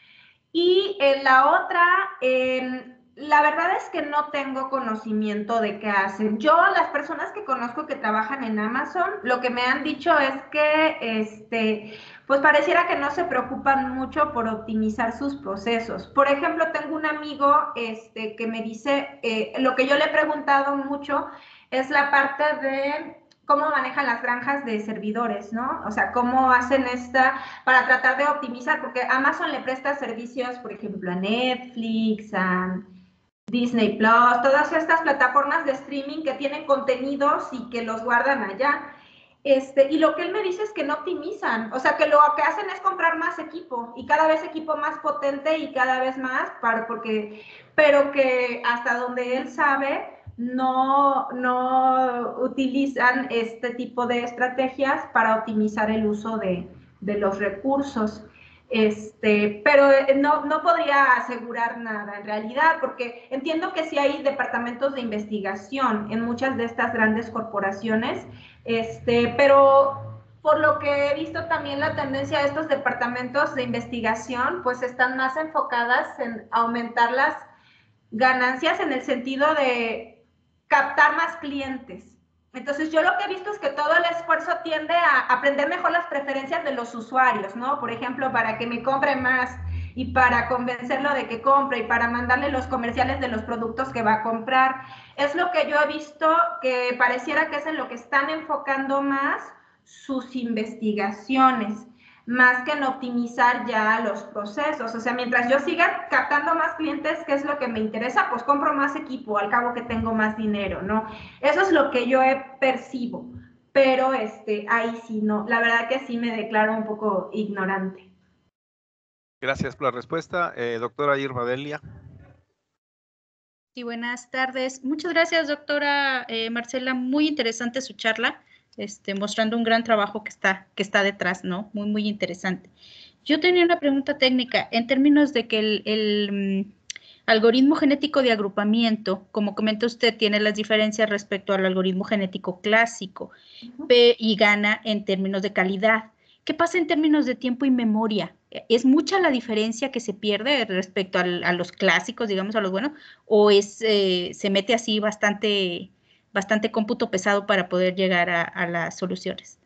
Y en la otra, la verdad es que no tengo conocimiento de qué hacen. Yo, las personas que conozco que trabajan en Amazon, lo que me han dicho es que, pues pareciera que no se preocupan mucho por optimizar sus procesos. Por ejemplo, tengo un amigo que me dice, lo que yo le he preguntado mucho es la parte de cómo manejan las granjas de servidores, ¿no? O sea, cómo hacen para tratar de optimizar, porque Amazon le presta servicios, por ejemplo, a Netflix, a Disney Plus, todas estas plataformas de streaming que tienen contenidos y que los guardan allá. Y lo que él me dice es que no optimizan, o sea, que lo que hacen es comprar más equipo y cada vez equipo más potente y cada vez más, pero que hasta donde él sabe, no utilizan este tipo de estrategias para optimizar el uso de los recursos. Pero no podría asegurar nada en realidad, porque entiendo que sí hay departamentos de investigación en muchas de estas grandes corporaciones, pero por lo que he visto también la tendencia de estos departamentos de investigación, pues están más enfocadas en aumentar las ganancias en el sentido de captar más clientes. Entonces, yo lo que he visto es que todo el esfuerzo tiende a aprender mejor las preferencias de los usuarios, ¿no? Por ejemplo, para que me compre más y para convencerlo de que compre y para mandarle los comerciales de los productos que va a comprar. Es lo que yo he visto que pareciera que es en lo que están enfocando más sus investigaciones, más que en optimizar ya los procesos. O sea, mientras yo siga captando más clientes, ¿qué es lo que me interesa? Pues compro más equipo, al cabo que tengo más dinero, ¿no? Eso es lo que yo percibo, pero ahí sí no, la verdad que sí me declaro un poco ignorante. Gracias por la respuesta. Doctora Irma Delia. Sí, buenas tardes. Muchas gracias, doctora Marcela. Muy interesante su charla. Mostrando un gran trabajo que está detrás, ¿no? Muy, muy interesante. Yo tenía una pregunta técnica en términos de que el algoritmo genético de agrupamiento, como comenta usted, tiene las diferencias respecto al algoritmo genético clásico y gana en términos de calidad. ¿Qué pasa en términos de tiempo y memoria? ¿Es mucha la diferencia que se pierde respecto a los clásicos, digamos, a los buenos? ¿O se mete así bastante cómputo pesado para poder llegar a las soluciones?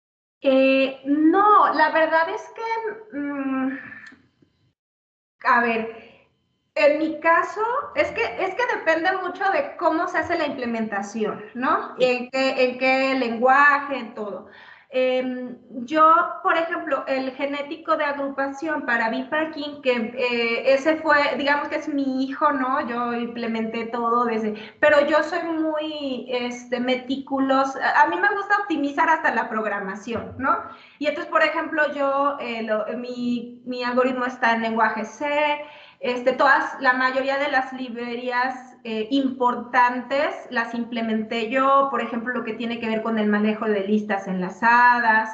No, la verdad es que, a ver, en mi caso, es que depende mucho de cómo se hace la implementación, ¿no? En qué lenguaje, en todo. Yo, por ejemplo, el genético de agrupación para Biparkin, que ese fue, digamos que es mi hijo, ¿no? Yo implementé todo pero yo soy muy meticulosa. A mí me gusta optimizar hasta la programación, ¿no? Y entonces, por ejemplo, yo, mi algoritmo está en lenguaje C, la mayoría de las librerías importantes las implementé yo, por ejemplo, lo que tiene que ver con el manejo de listas enlazadas,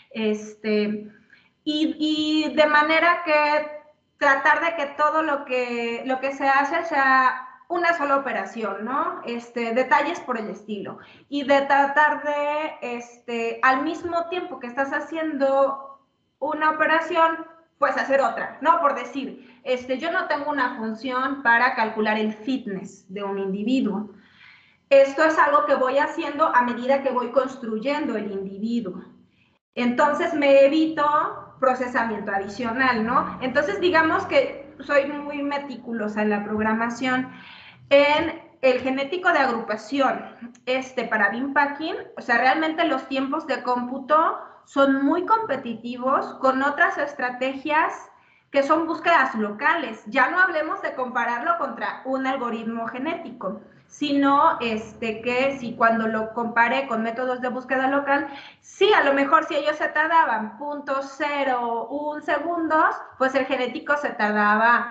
y de manera que tratar de que todo lo que se hace sea una sola operación, ¿no? Detalles por el estilo. Y de tratar de, al mismo tiempo que estás haciendo una operación, pues hacer otra, ¿no? Por decir, yo no tengo una función para calcular el fitness de un individuo. Esto es algo que voy haciendo a medida que voy construyendo el individuo. Entonces me evito procesamiento adicional, ¿no? Entonces digamos que soy muy meticulosa en la programación. En el genético de agrupación para bean packing, o sea, realmente los tiempos de cómputo son muy competitivos con otras estrategias que son búsquedas locales. Ya no hablemos de compararlo contra un algoritmo genético, sino que si cuando lo comparé con métodos de búsqueda local, sí, a lo mejor si ellos se tardaban 0.01 segundos, pues el genético se tardaba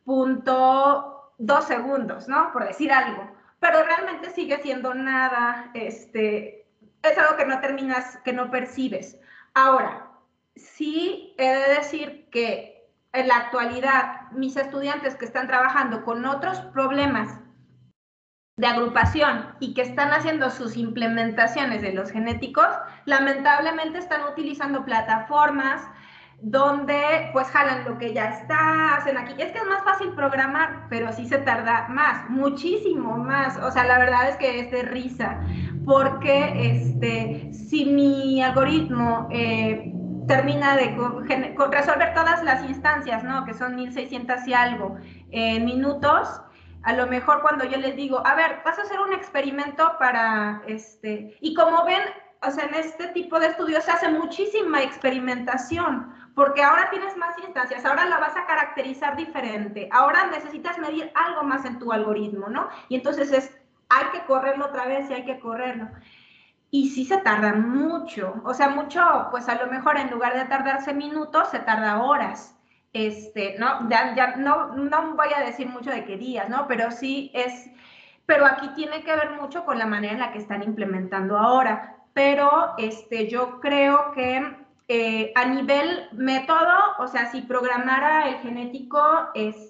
0.2 segundos, ¿no? Por decir algo. Pero realmente sigue siendo nada, es algo que no terminas, que no percibes. Ahora, sí he de decir que en la actualidad mis estudiantes que están trabajando con otros problemas de agrupación y que están haciendo sus implementaciones de los genéticos, lamentablemente están utilizando plataformas donde pues jalan lo que ya está, hacen aquí. Es que es más fácil programar, pero sí se tarda más, muchísimo más. O sea, la verdad es que es de risa, porque si mi algoritmo termina de resolver todas las instancias, ¿no? Que son 1600 y algo en minutos, a lo mejor cuando yo les digo, a ver, vas a hacer un experimento para y como ven, o sea, en este tipo de estudios se hace muchísima experimentación, porque ahora tienes más instancias, ahora la vas a caracterizar diferente, ahora necesitas medir algo más en tu algoritmo, ¿no? Y entonces hay que correrlo otra vez y hay que correrlo. Y sí se tarda mucho, o sea, mucho, pues a lo mejor en lugar de tardarse minutos, se tarda horas. No, ya no voy a decir mucho de qué días, ¿no? Pero sí pero aquí tiene que ver mucho con la manera en la que están implementando ahora. Pero yo creo que a nivel método, o sea, si programara el genético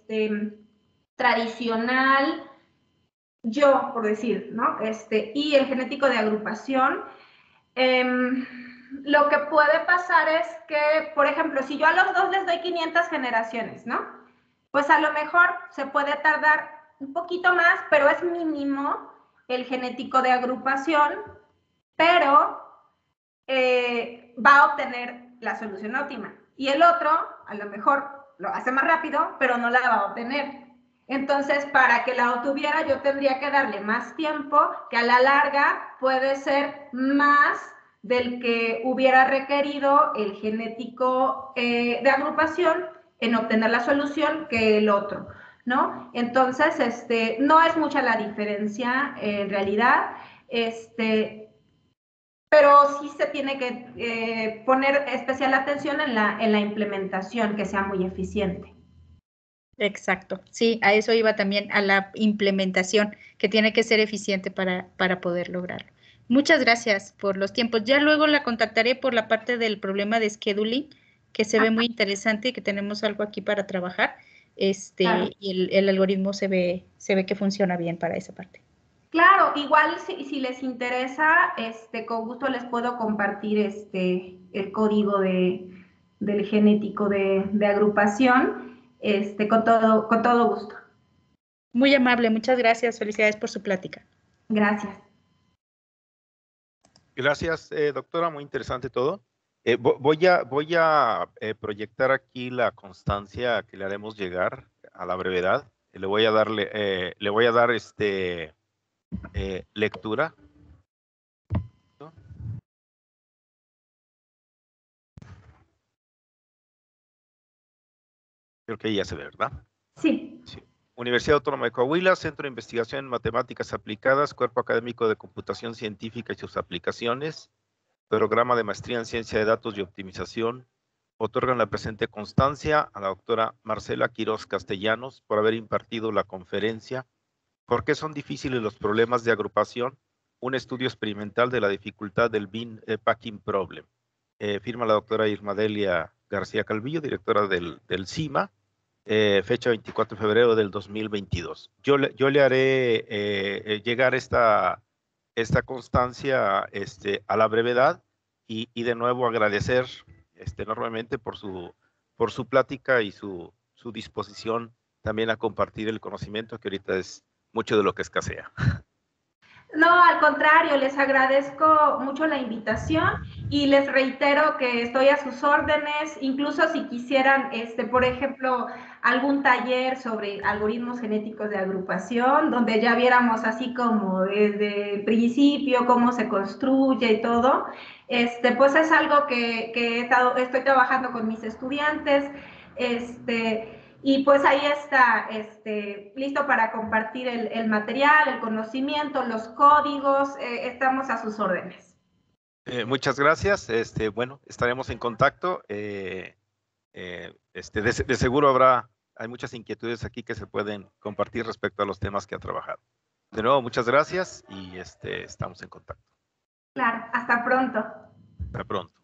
tradicional, yo, por decir, ¿no? Y el genético de agrupación, lo que puede pasar es que, por ejemplo, si yo a los dos les doy 500 generaciones, ¿no? Pues a lo mejor se puede tardar un poquito más, pero es mínimo el genético de agrupación, pero va a obtener la solución óptima. Y el otro, a lo mejor lo hace más rápido, pero no la va a obtener. Entonces, para que la obtuviera, yo tendría que darle más tiempo, que a la larga puede ser más del que hubiera requerido el genético de agrupación en obtener la solución que el otro, ¿no? Entonces, no es mucha la diferencia en realidad, pero sí se tiene que poner especial atención en la implementación, que sea muy eficiente. Exacto, sí, a eso iba también, a la implementación, que tiene que ser eficiente para poder lograrlo. Muchas gracias por los tiempos. Ya luego la contactaré por la parte del problema de scheduling, que se ve muy interesante y que tenemos algo aquí para trabajar. Claro. Y el algoritmo se ve que funciona bien para esa parte. Claro, igual si les interesa, con gusto les puedo compartir el código del genético de agrupación, con todo gusto. Muy amable, muchas gracias. Felicidades por su plática. Gracias. Gracias, doctora, muy interesante todo. Voy a proyectar aquí la constancia que le haremos llegar a la brevedad. Le voy a dar lectura. Creo que ya se ve, ¿verdad? Sí. Universidad Autónoma de Coahuila, Centro de Investigación en Matemáticas Aplicadas, Cuerpo Académico de Computación Científica y sus aplicaciones, Programa de Maestría en Ciencia de Datos y Optimización, otorgan la presente constancia a la doctora Marcela Quirós Castellanos por haber impartido la conferencia ¿Por qué son difíciles los problemas de agrupación? Un estudio experimental de la dificultad del bean packing problem. Firma la doctora Irmadelia García Calvillo, directora del CIMA, fecha 24 de febrero del 2022. Yo le haré llegar esta constancia a la brevedad y de nuevo agradecer enormemente por su plática y su disposición también a compartir el conocimiento que ahorita es mucho de lo que escasea. No, al contrario, les agradezco mucho la invitación y les reitero que estoy a sus órdenes, incluso si quisieran, por ejemplo, algún taller sobre algoritmos genéticos de agrupación, donde ya viéramos así como desde el principio cómo se construye y todo. Pues es algo que estoy trabajando con mis estudiantes, y pues ahí está, listo para compartir el material, el conocimiento, los códigos, estamos a sus órdenes. Muchas gracias. Bueno, estaremos en contacto. De seguro hay muchas inquietudes aquí que se pueden compartir respecto a los temas que ha trabajado. De nuevo, muchas gracias y estamos en contacto. Claro, hasta pronto. Hasta pronto.